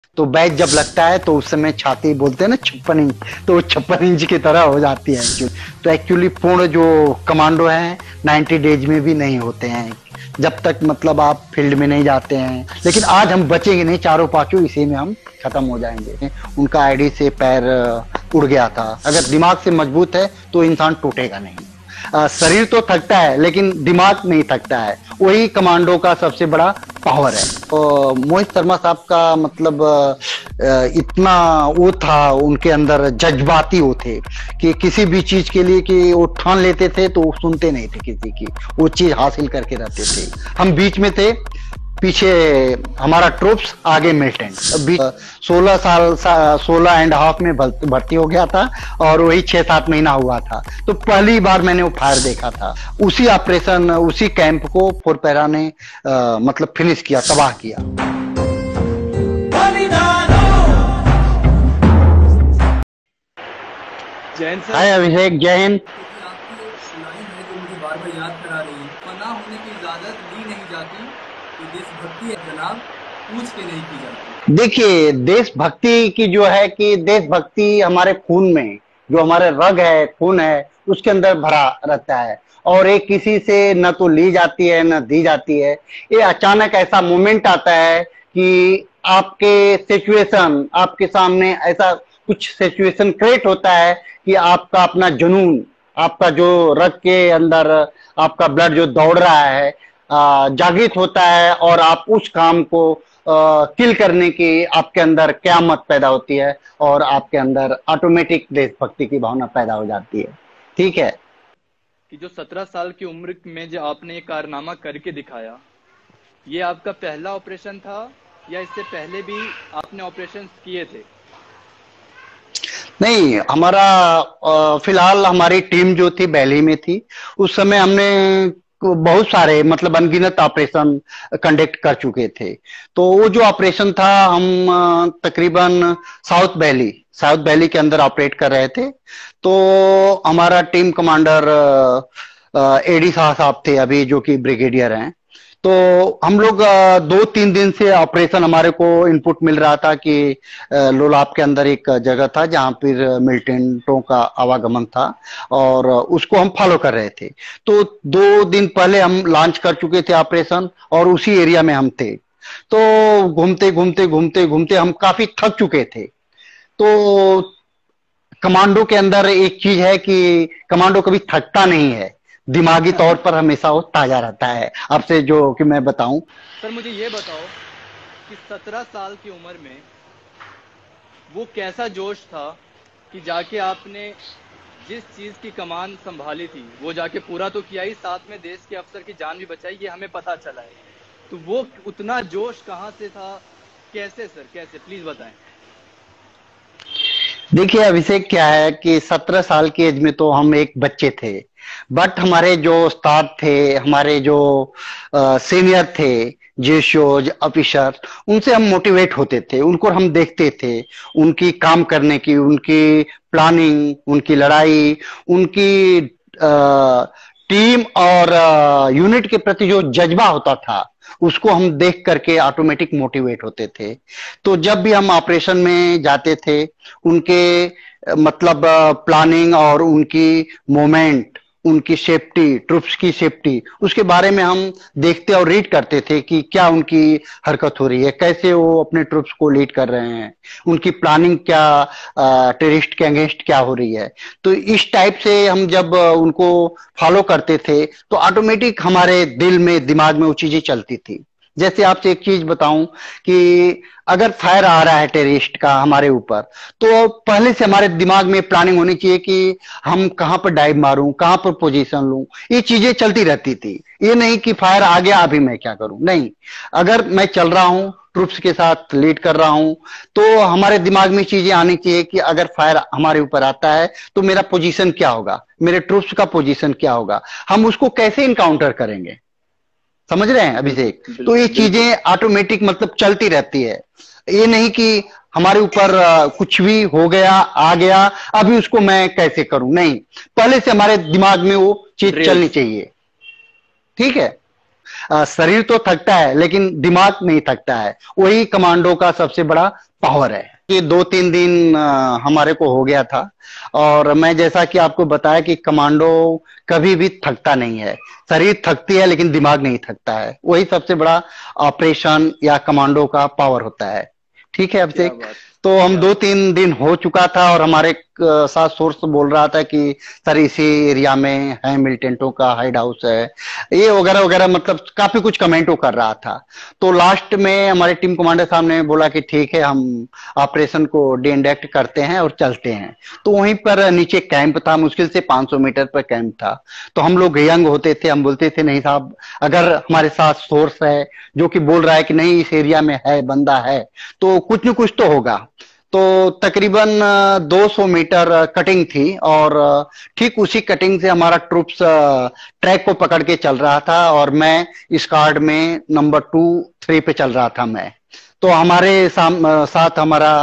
तो बैच जब लगता है तो उस समय छाती बोलते हैं ना 56 इंच, तो 56 इंच की तरह हो जाती है एक्चुअली। तो एक्चुअली पूर्ण जो कमांडो हैं 90 डेज में भी नहीं होते हैं, जब तक मतलब आप फील्ड में नहीं जाते हैं। लेकिन आज हम बचेंगे नहीं, चारों पांचों इसी में हम खत्म हो जाएंगे। उनका आईडी से पैर उड़ गया था। अगर दिमाग से मजबूत है तो इंसान टूटेगा नहीं। शरीर तो थकता है लेकिन दिमाग नहीं थकता है, वही कमांडो का सबसे बड़ा पावर है। तो मोहित शर्मा साहब का मतलब इतना वो था उनके अंदर, जज्बाती वो थे कि किसी भी चीज के लिए कि वो ठान लेते थे तो वो सुनते नहीं थे किसी की, वो चीज हासिल करके रहते थे। हम बीच में थे, पीछे हमारा ट्रूप्स, आगे मिलिटेंट। अभी 16 साल 16.5 में भर्ती हो गया था और वही 6-7 महीना हुआ था। तो पहली बार मैंने वो फायर देखा था। उसी ऑपरेशन, उसी कैंप को फोरपेरा ने मतलब फिनिश किया, तबाह किया। जैन सर। हाय अभिषेक, जय हिंद। क्योंकि आपकी एक लाइन है जो मुझे बार बार याद करा रही है, पनाह होने की इजाजत दी नहीं जाती, तो देशभक्ति है जनाब, पूछ के नहीं की जाती। देखिए, देशभक्ति की जो है कि देशभक्ति हमारे खून में, जो हमारे रग है, खून है, उसके अंदर भरा रहता है। और एक किसी से न तो ली जाती है न दी जाती है। ये अचानक ऐसा मोमेंट आता है कि आपके सिचुएशन, आपके सामने ऐसा कुछ सिचुएशन क्रिएट होता है कि आपका अपना जुनून, आपका जो रग के अंदर आपका ब्लड जो दौड़ रहा है जागृत होता है, और आप उस काम को किल करने की आपके अंदर क्यामत पैदा होती है, और आपके अंदर ऑटोमेटिक देशभक्ति की भावना पैदा हो जाती है। ठीक है। कि जो 17 साल की उम्र में जो आपने ये कारनामा करके दिखाया, ये आपका पहला ऑपरेशन था या इससे पहले भी आपने ऑपरेशन किए थे? नहीं, हमारा फिलहाल हमारी टीम जो थी दिल्ली में थी, उस समय हमने बहुत सारे मतलब अनगिनत ऑपरेशन कंडक्ट कर चुके थे। तो वो जो ऑपरेशन था, हम तकरीबन साउथ वैली के अंदर ऑपरेट कर रहे थे। तो हमारा टीम कमांडर एडी शाह साहब थे अभी, जो कि ब्रिगेडियर हैं। तो हम लोग 2-3 दिन से ऑपरेशन, हमारे को इनपुट मिल रहा था कि लोलाब के अंदर एक जगह था जहां पर मिलिटेंटों का आवागमन था, और उसको हम फॉलो कर रहे थे। तो 2 दिन पहले हम लॉन्च कर चुके थे ऑपरेशन, और उसी एरिया में हम थे। तो घूमते घूमते घूमते घूमते हम काफी थक चुके थे। तो कमांडो के अंदर एक चीज है कि कमांडो कभी थकता नहीं है, दिमागी तौर पर हमेशा वो ताजा रहता है। आपसे जो कि मैं बताऊं, सर मुझे ये बताओ कि 17 साल की उम्र में वो कैसा जोश था कि जाके आपने जिस चीज की कमान संभाली थी वो जाके पूरा तो किया ही, साथ में देश के अफसर की जान भी बचाई, ये हमें पता चला है। तो वो उतना जोश कहाँ से था, कैसे सर, कैसे, प्लीज बताएं। देखिए अभिषेक, क्या है कि 17 साल की एज में तो हम एक बच्चे थे। बट हमारे जो उस्ताद थे, हमारे जो सीनियर थे, जेशोज ऑफिसर, उनसे हम मोटिवेट होते थे, उनको हम देखते थे, उनकी काम करने की, उनकी प्लानिंग, उनकी लड़ाई, उनकी टीम और यूनिट के प्रति जो जज्बा होता था, उसको हम देख करके ऑटोमेटिक मोटिवेट होते थे। तो जब भी हम ऑपरेशन में जाते थे, उनके मतलब प्लानिंग और उनकी मोमेंट, उनकी सेफ्टी, ट्रूप्स की सेफ्टी, उसके बारे में हम देखते और रीड करते थे कि क्या उनकी हरकत हो रही है, कैसे वो अपने ट्रूप्स को लीड कर रहे हैं, उनकी प्लानिंग क्या, टेररिस्ट के अगेंस्ट क्या हो रही है। तो इस टाइप से हम जब उनको फॉलो करते थे तो ऑटोमेटिक हमारे दिल में, दिमाग में वो चीजें चलती थी। जैसे आपसे एक चीज बताऊं कि अगर फायर आ रहा है टेररिस्ट का हमारे ऊपर, तो पहले से हमारे दिमाग में प्लानिंग होनी चाहिए कि हम कहां पर डाइव मारूं, कहां पर पोजीशन लूं। ये चीजें चलती रहती थी। ये नहीं कि फायर आ गया अभी मैं क्या करूं, नहीं। अगर मैं चल रहा हूं, ट्रूप्स के साथ लीड कर रहा हूं, तो हमारे दिमाग में चीजें आनी चाहिए कि अगर फायर हमारे ऊपर आता है तो मेरा पोजीशन क्या होगा, मेरे ट्रूप्स का पोजीशन क्या होगा, हम उसको कैसे इनकाउंटर करेंगे। समझ रहे हैं अभिषेक? तो ये चीजें ऑटोमेटिक मतलब चलती रहती है। ये नहीं कि हमारे ऊपर कुछ भी हो गया, आ गया, अभी उसको मैं कैसे करूं, नहीं। पहले से हमारे दिमाग में वो चीज चलनी चाहिए। ठीक है। शरीर तो थकता है लेकिन दिमाग नहीं थकता है, वही कमांडो का सबसे बड़ा पावर है। ये 2-3 दिन हमारे को हो गया था। और मैं जैसा कि आपको बताया कि कमांडो कभी भी थकता नहीं है। शरीर थकती है लेकिन दिमाग नहीं थकता है। वही सबसे बड़ा ऑपरेशन या कमांडो का पावर होता है। ठीक है क्या अभिषेक। बात, तो हम क्या दो बात। तीन दिन हो चुका था और हमारे साथ सोर्स बोल रहा था कि सर इसी एरिया में है, मिलिटेंटों का हाइड हाउस है, ये वगैरह वगैरह, मतलब काफी कुछ कमेंटो कर रहा था। तो लास्ट में हमारे टीम कमांडर साहब ने बोला कि ठीक है, हम ऑपरेशन को डिंडक्ट करते हैं और चलते हैं। तो वहीं पर नीचे कैंप था, मुश्किल से 500 मीटर पर कैंप था। तो हम लोग यंग होते थे, हम बोलते थे नहीं साहब, अगर हमारे साथ सोर्स है जो कि बोल रहा है कि नहीं इस एरिया में है, बंदा है, तो कुछ न कुछ तो होगा। तो तकरीबन 200 मीटर कटिंग थी और ठीक उसी कटिंग से हमारा ट्रूप्स ट्रैक को पकड़ के चल रहा था और मैं इस कार्ड में नंबर 2-3 पे चल रहा था मैं। तो हमारे साथ हमारा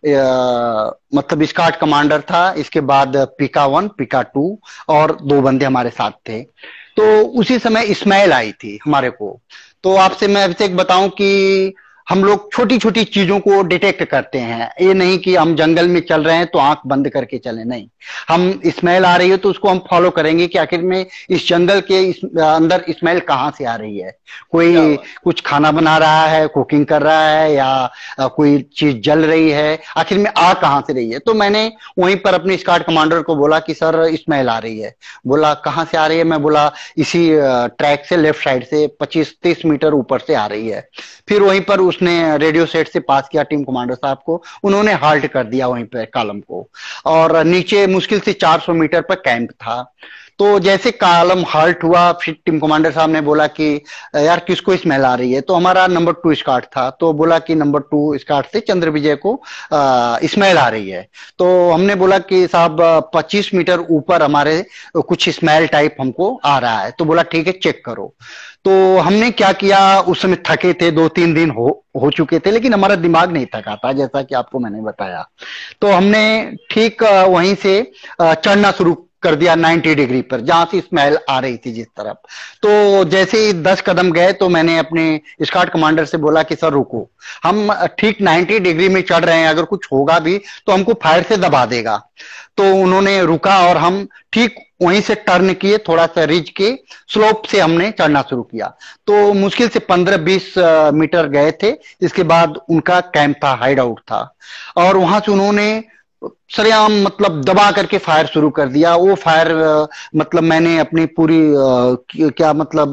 मतलब स्काट कमांडर था, इसके बाद पिका 1, पिका 2 और 2 बंदे हमारे साथ थे। तो उसी समय इस्माइल आई थी हमारे को। तो आपसे मैं अभी तक बताऊं कि हम लोग छोटी छोटी चीजों को डिटेक्ट करते हैं। ये नहीं कि हम जंगल में चल रहे हैं तो आंख बंद करके चले, नहीं। हम स्मेल आ रही है तो उसको हम फॉलो करेंगे कि आखिर में इस जंगल के अंदर स्मेल कहाँ से आ रही है। क्या कोई बात। कुछ खाना बना रहा है, कुकिंग कर रहा है, या कोई चीज जल रही है, आखिर में आ कहाँ से रही है। तो मैंने वहीं पर अपने स्क्वाड कमांडर को बोला कि सर स्मेल आ रही है। बोला कहाँ से आ रही है। मैं बोला इसी ट्रैक से लेफ्ट साइड से 25-30 मीटर ऊपर से आ रही है। फिर वहीं पर उसने रेडियो सेट से पास किया टीम कमांडर साहब को, उन्होंने हाल्ट कर दिया वहीं पर कॉलम को। और नीचे मुश्किल से 400 मीटर पर कैंप था। तो जैसे कॉलम हाल्ट हुआ, फिर टीम कमांडर साहब ने बोला कि यार किसको स्मेल आ रही है। तो हमारा नंबर 2 स्काट था, तो बोला कि नंबर 2 स्काट से चंद्र विजय को स्मेल आ रही है। तो हमने बोला कि साहब 25 मीटर ऊपर हमारे कुछ स्मेल टाइप हमको आ रहा है। तो बोला ठीक है चेक करो। तो हमने क्या किया, उस समय थके थे, 2-3 दिन हो चुके थे, लेकिन हमारा दिमाग नहीं थका था जैसा कि आपको मैंने बताया। तो हमने ठीक वहीं से चढ़ना शुरू कर दिया 90 डिग्री पर, जहां से स्मेल आ रही थी जिस तरफ। तो जैसे ही 10 कदम गए तो मैंने अपने स्क्वाड कमांडर से बोला कि सर रुको, हम ठीक 90 डिग्री में चढ़ रहे हैं, अगर कुछ होगा भी तो हमको फायर से दबा देगा। तो उन्होंने रुका और हम ठीक वहीं से टर्न किए, थोड़ा सा रिज के स्लोप से हमने चढ़ना शुरू किया। तो मुश्किल से 15-20 मीटर गए थे। इसके बाद उनका कैंप था, हाइड आउट था, और वहां से उन्होंने सरेआम मतलब दबा करके फायर शुरू कर दिया। वो फायर मतलब मैंने अपनी पूरी क्या मतलब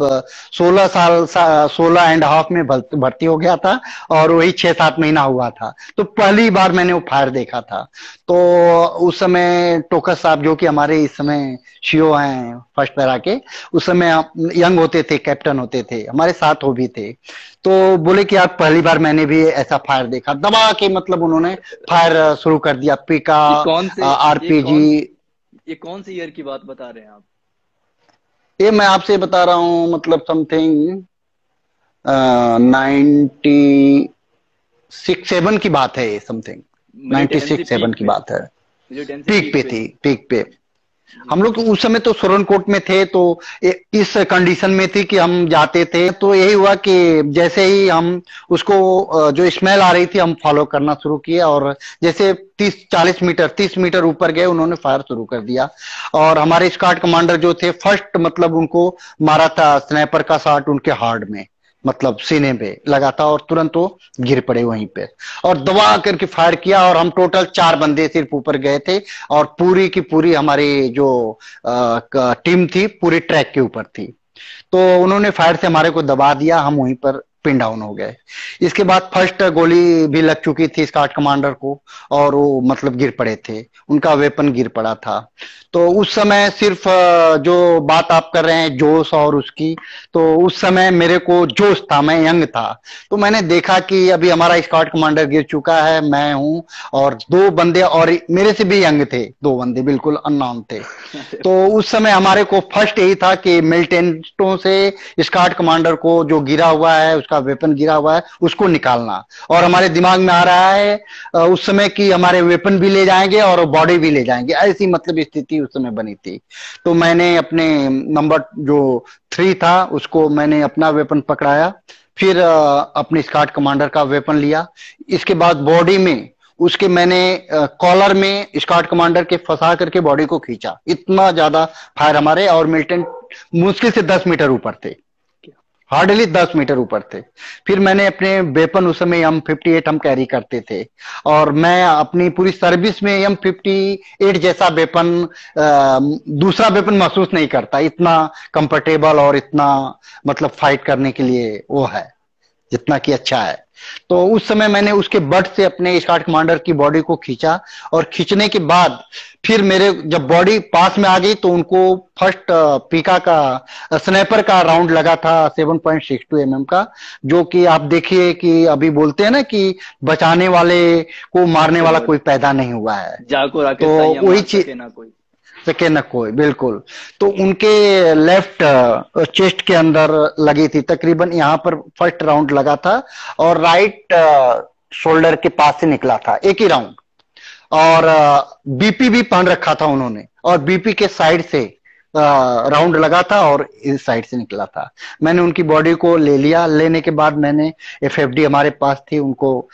16.5 में भर्ती हो गया था और वही 6-7 महीना हुआ था। तो पहली बार मैंने वो फायर देखा था। तो उस समय टोकस साहब जो कि हमारे इस समय सीओ हैं फर्स्ट पैरा के, उस समय यंग होते थे, कैप्टन होते थे, हमारे साथ वो भी थे। तो बोले कि यार पहली बार मैंने भी ऐसा फायर देखा, दबा के मतलब उन्होंने फायर शुरू कर दिया। पिका, ये कौन से आरपीजी। ये कौन से ईयर की बात बता रहे हैं आप? ये मैं आपसे बता रहा हूं मतलब समथिंग 96-7 की बात है, ये समथिंग मुझे टेंसी 96-7 पीक की पे बात है। मुझे टेंसी पीक पीक पे पे थी, थी। पीक पे। जी। हम लोग उस समय तो सुरनकोट में थे, तो इस कंडीशन में थी कि हम जाते थे। तो यही हुआ कि जैसे ही हम उसको जो स्मेल आ रही थी हम फॉलो करना शुरू किए, और जैसे 30 मीटर ऊपर गए उन्होंने फायर शुरू कर दिया। और हमारे स्क्वाड कमांडर जो थे फर्स्ट मतलब उनको मारा था स्नाइपर का शॉट उनके हार्ड में, मतलब सीने पे लगा था, और तुरंत वो गिर पड़े वहीं पे। और दबा करके फायर किया, और हम टोटल 4 बंदे सिर्फ ऊपर गए थे, और पूरी की पूरी हमारी जो टीम थी पूरी ट्रैक के ऊपर थी। तो उन्होंने फायर से हमारे को दबा दिया, हम वहीं पर पिन डाउन हो गए। इसके बाद फर्स्ट गोली भी लग चुकी थी स्क्वाड कमांडर को, और वो मतलब गिर पड़े थे, उनका वेपन गिर पड़ा था। तो उस समय सिर्फ जो बात आप कर रहे हैं जोश और उसकी, तो उस समय मेरे को जोश था, मैं यंग था। तो मैंने देखा कि अभी हमारा स्क्वाड कमांडर गिर चुका है, मैं हूं और 2 बंदे और मेरे से भी यंग थे, 2 बंदे बिल्कुल अननोन थे। तो उस समय हमारे को फर्स्ट यही था कि मिलिटेंटों से स्क्वाड कमांडर को जो गिरा हुआ है, उसका वेपन गिरा हुआ है, उसको निकालना। और हमारे दिमाग में आ रहा है उस समय कि हमारे वेपन भी ले जाएंगे और बॉडी भी ले जाएंगे, ऐसी मतलब स्थिति उस समय बनी थी। तो मैंने अपने नंबर जो 3 था उसको मैंने अपना वेपन पकड़ाया, फिर अपने स्कॉट कमांडर का वेपन लिया। इसके बाद बॉडी में उसके मैंने कॉलर में स्कॉट कमांडर के फंसा करके बॉडी को खींचा। इतना ज्यादा फायर हमारे, और मिलिटेंट मुश्किल से 10 मीटर ऊपर थे, हार्डली 10 मीटर ऊपर थे। फिर मैंने अपने वेपन, उस समय M58 हम कैरी करते थे, और मैं अपनी पूरी सर्विस में M58 जैसा वेपन दूसरा वेपन महसूस नहीं करता। इतना कंफर्टेबल और इतना मतलब फाइट करने के लिए वो है, जितना कि अच्छा है। तो उस समय मैंने उसके बट से अपने स्कॉट कमांडर की बॉडी को खींचा, और खींचने के बाद फिर मेरे जब बॉडी पास में आ गई तो उनको फर्स्ट पीका का स्नाइपर का राउंड लगा था 7.62 mm का, जो कि आप देखिए कि अभी बोलते हैं ना कि बचाने वाले को मारने वाला कोई पैदा नहीं हुआ है। जाको राकेश तो वही चीज ना कोई सके न कोई, बिल्कुल। तो उनके लेफ्ट चेस्ट के अंदर लगी थी, तकरीबन यहाँ पर फर्स्ट राउंड लगा था, और राइट शोल्डर के पास से निकला था एक ही राउंड। और बीपी भी पहन रखा था उन्होंने, और बीपी के साइड से राउंड लगा था और इस साइड से निकला था। मैंने उनकी बॉडी को ले लिया। लेने के बाद मैंने FFD हमारे पास थी, उनको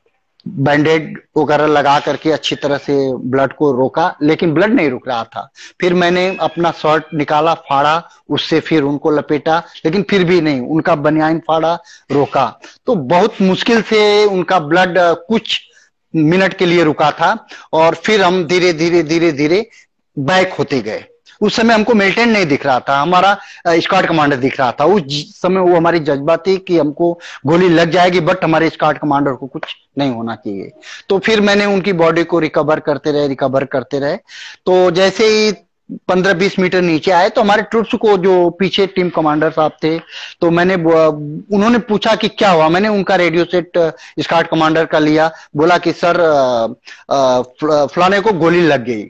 बैंडेड वगैरह लगा करके अच्छी तरह से ब्लड को रोका, लेकिन ब्लड नहीं रुक रहा था। फिर मैंने अपना शर्ट निकाला, फाड़ा, उससे फिर उनको लपेटा, लेकिन फिर भी नहीं, उनका बनियान फाड़ा, रोका। तो बहुत मुश्किल से उनका ब्लड कुछ मिनट के लिए रुका था, और फिर हम धीरे धीरे धीरे धीरे बैक होते गए। उस समय हमको मिलिटेंट नहीं दिख रहा था, हमारा स्क्वाड कमांडर दिख रहा था। उस समय वो हमारी जज्बा थी कि हमको गोली लग जाएगी, बट हमारे स्क्वाड कमांडर को कुछ नहीं होना चाहिए। तो फिर मैंने उनकी बॉडी को रिकवर करते रहे। तो जैसे ही 15-20 मीटर नीचे आए तो हमारे ट्रूप्स को, जो पीछे टीम कमांडर साहब थे, तो उन्होंने पूछा कि क्या हुआ। मैंने उनका रेडियो सेट स्क्वाड कमांडर का लिया, बोला कि सर फलाने को गोली लग गई।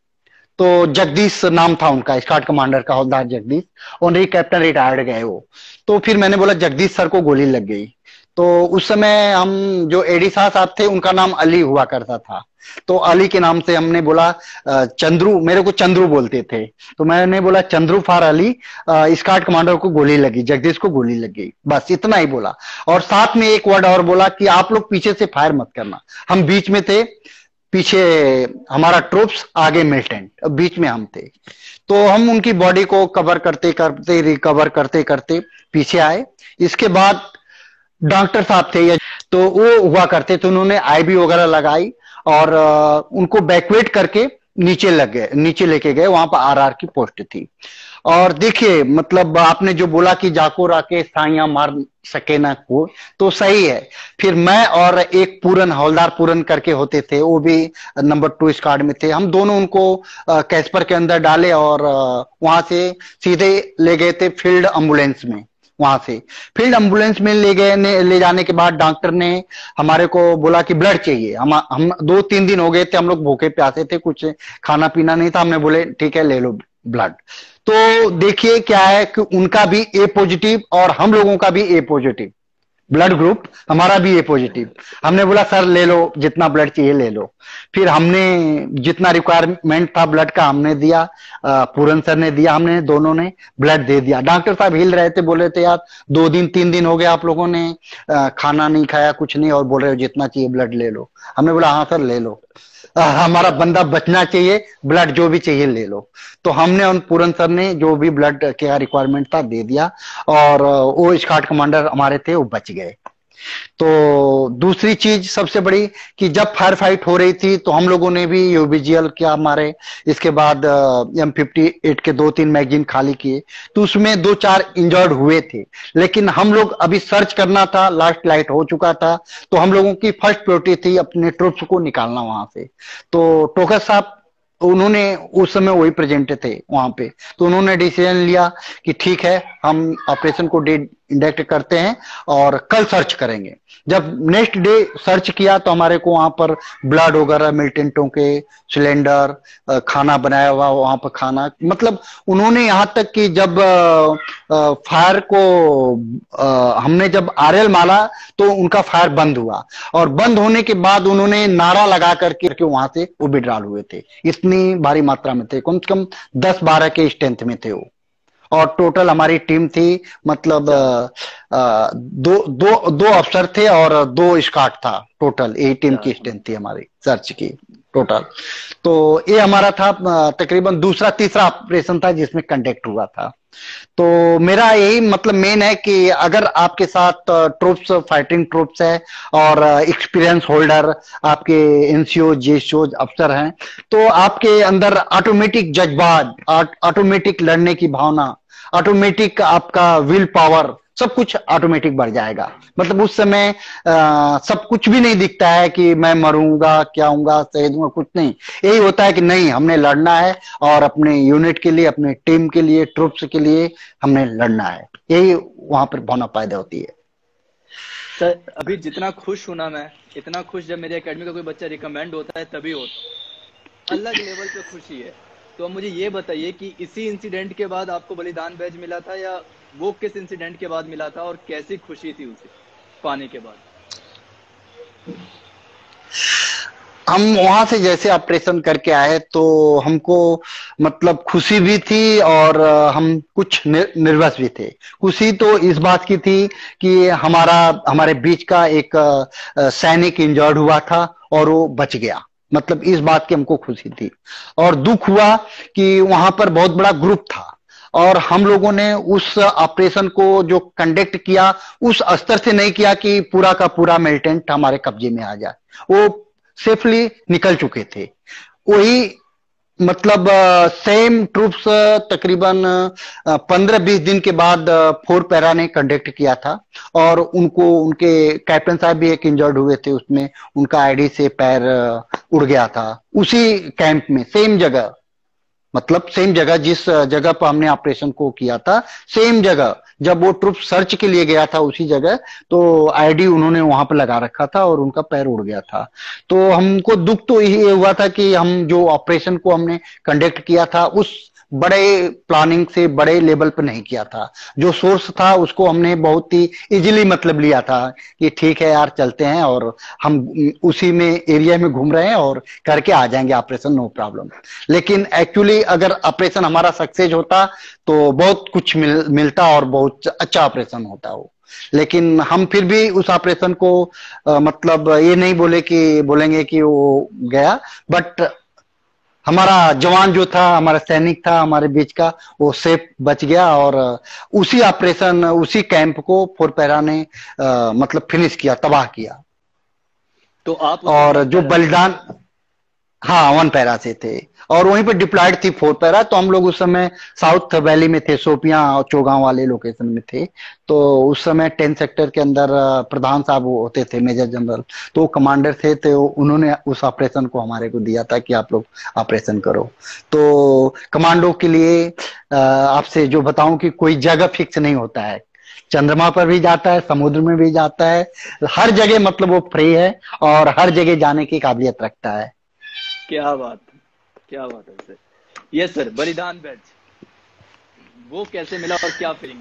तो जगदीश नाम था उनका, स्क्वाड कमांडर का, हवलदार जगदीश, ऑनरी कैप्टन रिटायर्ड गए वो। तो फिर मैंने बोला जगदीश सर को गोली लग गई। तो उस समय हम जो एडी साहब थे, उनका नाम अली हुआ करता था, तो अली के नाम से हमने बोला चंद्रू, मेरे को चंद्रू बोलते थे, तो मैंने बोला Chandru for Ali, squad commander को गोली लगी, जगदीश को गोली लग गई, बस इतना ही बोला। और साथ में एक वर्ड और बोला कि आप लोग पीछे से फायर मत करना। हम बीच में थे, पीछे हमारा ट्रूप्स, आगे मिलिटेंट, बीच में हम थे। तो हम उनकी बॉडी को कवर करते करते, रिकवर करते करते पीछे आए। इसके बाद डॉक्टर साहब थे, तो वो हुआ करते, तो उन्होंने आईबी वगैरह लगाई, और उनको बैकवेट करके नीचे लेके गए। वहां पर RR की पोस्ट थी। और देखिए, मतलब आपने जो बोला कि जाको राकेश साइया मार सके ना को, तो सही है। फिर मैं और एक पूरन, हवलदार पूरन करके होते थे, वो भी नंबर 2 स्क्वाड में थे। हम दोनों उनको कैस्पर के अंदर डाले, और वहां से सीधे ले गए थे फील्ड एम्बुलेंस में। वहां से फील्ड एम्बुलेंस में ले जाने के बाद डॉक्टर ने हमारे को बोला कि ब्लड चाहिए। हम 2-3 दिन हो गए थे, हम लोग भूखे प्यासे थे, कुछ खाना पीना नहीं था। हमने बोले ठीक है, ले लो ब्लड। तो देखिए क्या है कि उनका भी A पॉजिटिव और हम लोगों का भी A पॉजिटिव ब्लड ग्रुप, हमारा भी A पॉजिटिव। हमने बोला सर ले लो, जितना ब्लड चाहिए ले लो। फिर हमने जितना रिक्वायरमेंट था ब्लड का हमने दिया, पूरन सर ने दिया, हमने दोनों ने ब्लड दे दिया। डॉक्टर साहब हिल रहे थे, बोले थे यार 2-3 दिन हो गए आप लोगों ने खाना नहीं खाया, कुछ नहीं, और बोल रहे हो जितना चाहिए ब्लड ले लो। हमने बोला हाँ सर ले लो, हमारा बंदा बचना चाहिए, ब्लड जो भी चाहिए ले लो। तो हमने उन पूरन सर ने जो भी ब्लड का रिक्वायरमेंट था दे दिया, और वो स्क्वाड कमांडर हमारे थे, वो बच गए। तो दूसरी चीज सबसे बड़ी कि जब फायर फाइट हो रही थी तो हम लोगों ने भी UBGL किया मारे। इसके बाद M58 के 2-3 मैगजीन खाली किए, तो उसमें 2-4 इंजर्ड हुए थे। लेकिन हम लोग अभी सर्च करना था, लास्ट लाइट हो चुका था, तो हम लोगों की फर्स्ट प्रायोरिटी थी अपने ट्रूप्स को निकालना वहां से। तो टोकर साहब, उन्होंने उस समय वही प्रेजेंट थे वहां पे, तो उन्होंने डिसीजन लिया कि ठीक है, हम ऑपरेशन को इंडक्ट करते हैं और कल सर्च करेंगे। जब नेक्स्ट डे सर्च किया तो हमारे को वहां पर ब्लड वगैरह, मिलिटेंटों के सिलेंडर, खाना बनाया हुआ वहां पर खाना, मतलब उन्होंने यहां तक कि जब फायर को हमने जब RL मारा तो उनका फायर बंद हुआ, और बंद होने के बाद उन्होंने नारा लगा करके वहां से वो विड्रॉल हुए थे। इतनी भारी मात्रा में थे, कम से कम 10-12 के स्ट्रेंथ में थे वो, और टोटल हमारी टीम थी, मतलब दो अफसर थे और दो स्कॉट था। टोटल यही टीम की स्ट्रेंथ थी हमारी सर्च की टोटल। तो ये हमारा था तकरीबन दूसरा तीसरा ऑपरेशन था जिसमें कंडक्ट हुआ था। तो मेरा यही मतलब मेन है कि अगर आपके साथ ट्रूप्स, फाइटिंग ट्रूप्स है और एक्सपीरियंस होल्डर आपके एनसीओ जेसीओ अफसर हैं, तो आपके अंदर ऑटोमेटिक जज्बात, ऑटोमेटिक लड़ने की भावना, ऑटोमेटिक आपका विल पावर, सब कुछ ऑटोमेटिक बढ़ जाएगा। मतलब उस समय सब कुछ भी नहीं दिखता है कि मैं मरूंगा, क्या होऊंगा, शहीद होऊंगा, कुछ नहीं। यही होता है कि नहीं, हमने लड़ना है और अपने यूनिट के लिए, अपने टीम के लिए, ट्रूप्स के लिए हमने लड़ना है। यही वहां पर भावना पैदा होती है। सर अभी जितना खुश हूं ना मैं, इतना खुश जब मेरे एकेडमी का कोई बच्चा रिकमेंड होता है तभी होता है। अलग लेवल पे खुशी है। तो अब मुझे ये बताइए कि इसी इंसिडेंट के बाद आपको बलिदान बैज मिला था, या वो किस इंसिडेंट के बाद मिला था, और कैसी खुशी थी उसे पाने के बाद? हम वहां से जैसे ऑपरेशन करके आए तो हमको मतलब खुशी भी थी और हम कुछ निर्वस भी थे। खुशी तो इस बात की थी कि हमारे बीच का एक सैनिक इंजर्ड हुआ था और वो बच गया, मतलब इस बात की हमको खुशी थी। और दुख हुआ कि वहां पर बहुत बड़ा ग्रुप था और हम लोगों ने उस ऑपरेशन को जो कंडक्ट किया उस स्तर से नहीं किया कि पूरा का पूरा मिलिटेंट हमारे कब्जे में आ जाए। वो सेफली निकल चुके थे। वही मतलब सेम ट्रूप्स तकरीबन 15-20 दिन के बाद 4 पैरा ने कंडक्ट किया था और उनको, उनके कैप्टन साहब भी एक इंजर्ड हुए थे उसमें, उनका आईडी से पैर उड़ गया था उसी कैंप में, सेम जगह, मतलब सेम जगह जिस जगह पर हमने ऑपरेशन को किया था, सेम जगह जब वो ट्रुप सर्च के लिए गया था उसी जगह, तो आईडी उन्होंने वहां पर लगा रखा था और उनका पैर उड़ गया था। तो हमको दुख तो ये हुआ था कि हम जो ऑपरेशन को हमने कंडक्ट किया था उस बड़े प्लानिंग से, बड़े लेवल पर नहीं किया था। जो सोर्स था उसको हमने बहुत ही इजीली मतलब लिया था कि ठीक है यार चलते हैं और हम उसी में एरिया में घूम रहे हैं और करके आ जाएंगे ऑपरेशन, नो प्रॉब्लम। लेकिन एक्चुअली अगर ऑपरेशन हमारा सक्सेस होता तो बहुत कुछ मिलता और बहुत अच्छा ऑपरेशन होता वो। लेकिन हम फिर भी उस ऑपरेशन को मतलब ये नहीं बोलेंगे कि वो गया, बट हमारा जवान जो था, हमारा सैनिक था हमारे बीच का, वो सेफ बच गया और उसी ऑपरेशन, उसी कैंप को 4 पैरा ने मतलब फिनिश किया, तबाह किया। तो आप और जो बलिदान, हाँ 1 पैरा से थे और वहीं पर डिप्लॉयड थी 4 पैरा। तो हम लोग उस समय साउथ वैली में थे, सोपियां और चौगांव वाले लोकेशन में थे। तो उस समय 10 सेक्टर के अंदर प्रधान साहब होते थे, मेजर जनरल, तो कमांडर थे, तो उन्होंने उस ऑपरेशन को हमारे को दिया था कि आप लोग ऑपरेशन करो। तो कमांडो के लिए आपसे जो बताऊं कि कोई जगह फिक्स नहीं होता है, चंद्रमा पर भी जाता है, समुद्र में भी जाता है, हर जगह मतलब वो फ्री है और हर जगह जाने की काबिलियत रखता है। क्या बात है सर। यस सर, बलिदान बैच वो कैसे मिला और क्या फीलिंग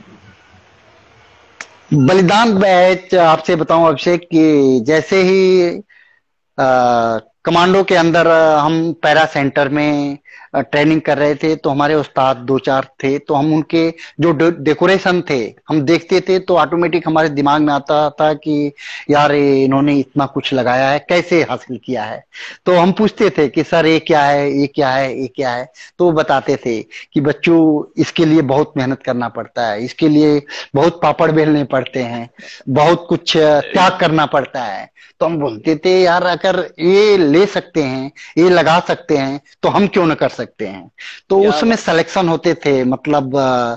थी? बलिदान बैच आपसे बताऊं अभिषेक कि जैसे ही कमांडो के अंदर हम पैरा सेंटर में ट्रेनिंग कर रहे थे तो हमारे उस्ताद 2-4 थे, तो हम उनके जो डेकोरेशन थे हम देखते थे तो ऑटोमेटिक हमारे दिमाग में आता था कि यार इन्होंने इतना कुछ लगाया है, कैसे हासिल किया है। तो हम पूछते थे कि सर ये क्या है, ये क्या है, ये क्या है। तो वो बताते थे कि बच्चों इसके लिए बहुत मेहनत करना पड़ता है, इसके लिए बहुत पापड़ बेलने पड़ते हैं, बहुत कुछ त्याग करना पड़ता है। तो हम बोलते थे यार अगर ये ले सकते हैं, ये लगा सकते हैं, तो हम क्यों न कर सकते हैं। तो उसमें सिलेक्शन होते थे, मतलब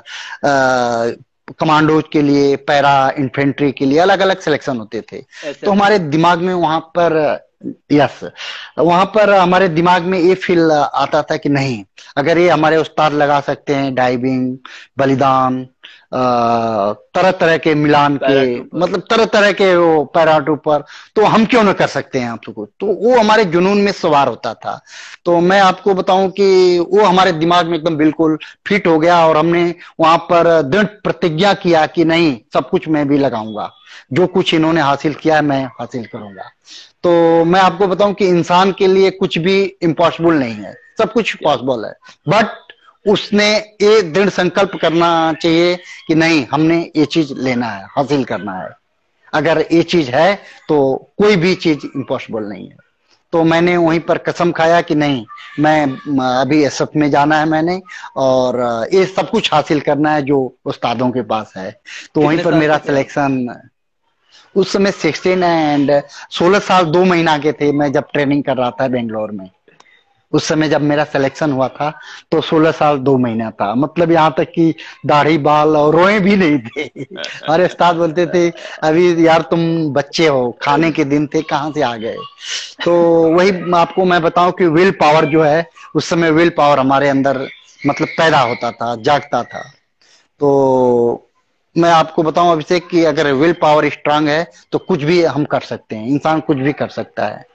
कमांडोज के लिए, पैरा इन्फेंट्री के लिए अलग अलग सिलेक्शन होते थे। तो हमारे दिमाग में वहां पर वहां पर हमारे दिमाग में ये फील आता था कि नहीं, अगर ये हमारे उस्ताद लगा सकते हैं डाइविंग, बलिदान, तरह तरह के मिलान के, मतलब तरह तरह के वो पैराट्रूपर, तो हम क्यों न कर सकते हैं आप लोग। तो वो हमारे जुनून में सवार होता था। तो मैं आपको बताऊं कि वो हमारे दिमाग में एकदम बिल्कुल फिट हो गया और हमने वहां पर दृढ़ प्रतिज्ञा किया कि नहीं, सब कुछ मैं भी लगाऊंगा, जो कुछ इन्होंने हासिल किया है मैं हासिल करूंगा। तो मैं आपको बताऊं कि इंसान के लिए कुछ भी इम्पॉसिबल नहीं है, सब कुछ पॉसिबल है, बट उसने ये दृढ़ संकल्प करना चाहिए कि नहीं, हमने ये चीज लेना है, हासिल करना है। अगर ये चीज है तो कोई भी चीज इम्पॉसिबल नहीं है। तो मैंने वहीं पर कसम खाया कि नहीं, मैं अभी एसएफ में जाना है मैंने, और ये सब कुछ हासिल करना है जो उस्तादों के पास है। तो वहीं कितने पर साल मेरा के थे आप? सिलेक्शन उस समय 16 एंड 16 साल 2 महीना के थे, मैं जब ट्रेनिंग कर रहा था बेंगलोर में। उस समय जब मेरा सिलेक्शन हुआ था तो 16 साल 2 महीना था। मतलब यहाँ तक कि दाढ़ी बाल और रोए भी नहीं थे। हमारे उस्ताद बोलते थे अभी यार तुम बच्चे हो, खाने के दिन थे, कहाँ से आ गए। तो वही आपको मैं बताऊं कि विल पावर जो है, उस समय विल पावर हमारे अंदर मतलब पैदा होता था, जागता था। तो मैं आपको बताऊं अभिषेक कि अगर विल पावर स्ट्रांग है तो कुछ भी हम कर सकते हैं, इंसान कुछ भी कर सकता है।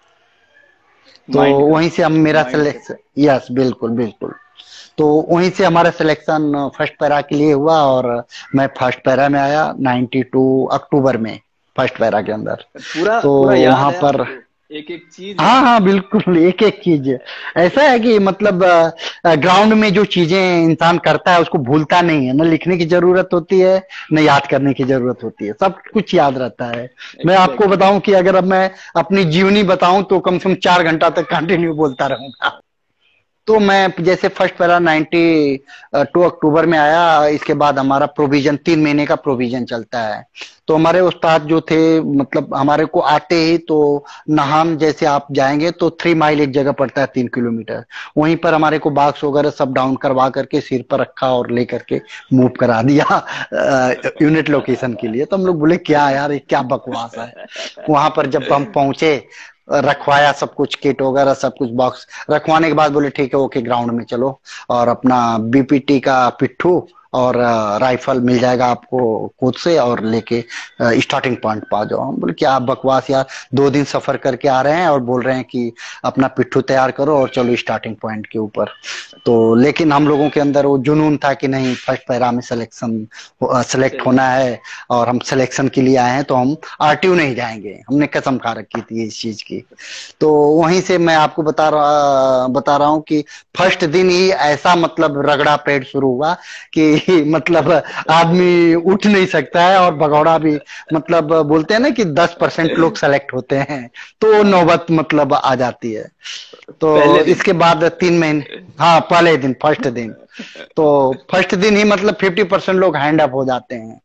तो माइंड का, वहीं से हम मेरा माइंड से। सिलेक्शन, यस बिल्कुल बिल्कुल। तो वहीं से हमारा सिलेक्शन फर्स्ट पैरा के लिए हुआ, और मैं फर्स्ट पैरा में आया 92 अक्टूबर में, फर्स्ट पैरा के अंदर। पूरा तो पूरा याद वहां है पर, आपको, एक एक चीज हाँ याद है? हाँ बिल्कुल, एक एक चीज ऐसा है कि मतलब ग्राउंड में जो चीजें इंसान करता है उसको भूलता नहीं है, न लिखने की जरूरत होती है न याद करने की जरूरत होती है, सब कुछ याद रहता है। मैं आपको एग्जैक्टली। बताऊं कि अगर अब मैं अपनी जीवनी बताऊं तो कम से कम 4 घंटा तक कंटिन्यू बोलता रहूंगा। तो मैं जैसे फर्स्ट पैरा 92 अक्टूबर में आया, इसके बाद हमारा प्रोविजन 3 महीने का प्रोविजन चलता है। तो हमारे उस्ताद जो थे, मतलब हमारे को आते ही तो नाहन जैसे आप जाएंगे तो 3 माइल एक जगह पड़ता है, 3 किलोमीटर, वहीं पर हमारे को बॉक्स वगैरह सब डाउन करवा करके सिर पर रखा और ले करके मूव करा दिया यूनिट लोकेशन के लिए। तो हम लोग बोले क्या यार, ये क्या बकवास है। वहां पर जब हम पहुंचे, रखवाया सब कुछ, किट वगैरह सब कुछ, बॉक्स रखवाने के बाद बोले ठीक है ओके, ग्राउंड में चलो, और अपना बीपीटी का पिट्ठू और राइफल मिल जाएगा आपको खुद से, और लेके स्टार्टिंग पॉइंट पा जाओ। हम बोले क्या बकवास यार, 2 दिन सफर करके आ रहे हैं और बोल रहे हैं कि अपना पिट्ठू तैयार करो और चलो स्टार्टिंग पॉइंट के ऊपर। तो लेकिन हम लोगों के अंदर वो जुनून था कि नहीं, फर्स्ट पैरा में सेलेक्ट सही होना बात। है, और हम सिलेक्शन के लिए आए हैं, तो हम आरटीयू नहीं जाएंगे। हमने कसम खा रखी थी इस चीज की। तो वहीं से मैं आपको बता रहा हूँ कि फर्स्ट दिन ही ऐसा मतलब रगड़ा पेट शुरू हुआ कि मतलब आदमी उठ नहीं सकता है, और भगौड़ा भी, मतलब बोलते हैं ना कि 10% लोग सेलेक्ट होते हैं, तो हाँ, नौबत मतलब आ जाती है। तो पहले दिन। इसके बाद 3 महीने, हाँ पहले दिन, फर्स्ट दिन, तो फर्स्ट दिन ही मतलब 50% लोग हैंड अप हो जाते हैं,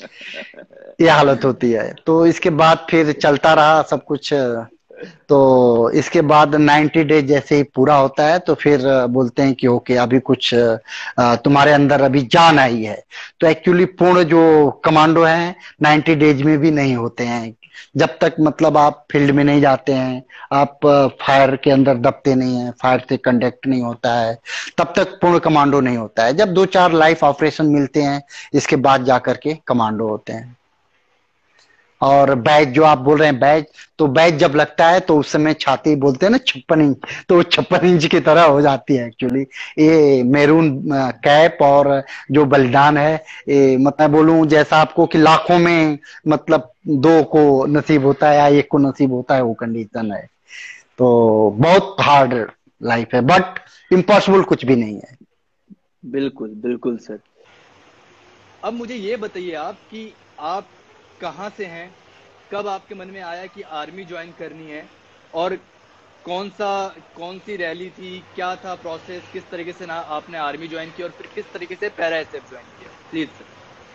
ये हालत होती है। तो इसके बाद फिर चलता रहा सब कुछ। तो इसके बाद 90 डेज जैसे ही पूरा होता है तो फिर बोलते हैं कि ओके अभी कुछ तुम्हारे अंदर अभी जान आई है। तो एक्चुअली पूर्ण जो कमांडो हैं 90 डेज में भी नहीं होते हैं, जब तक मतलब आप फील्ड में नहीं जाते हैं, आप फायर के अंदर दबते नहीं है, फायर से कंडक्ट नहीं होता है, तब तक पूर्ण कमांडो नहीं होता है। जब 2-4 लाइफ ऑपरेशन मिलते हैं, इसके बाद जाकर के कमांडो होते हैं। और बैच जो आप बोल रहे हैं, बैच, तो बैच जब लगता है तो उस समय छाती बोलते हैं ना 56 इंच, तो वो 56 इंच की तरह हो जाती है एक्चुअली। ये मैरून कैप और जो बलिदान है, ये मतलब बोलूं जैसा आपको कि लाखों में मतलब 2 को नसीब होता है या 1 को नसीब होता है, वो कंडीशन है। तो बहुत हार्ड लाइफ है, बट इम्पॉसिबल कुछ भी नहीं है। बिल्कुल बिल्कुल सर। अब मुझे ये बताइए आप कि आप कहाँ से हैं, कब आपके मन में आया कि आर्मी ज्वाइन करनी है, और कौन सी रैली थी, क्या था प्रोसेस, किस तरीके से ना आपने आर्मी ज्वाइन की और फिर किस तरीके से पैरा एसएफ ज्वाइन किया, प्लीज सर।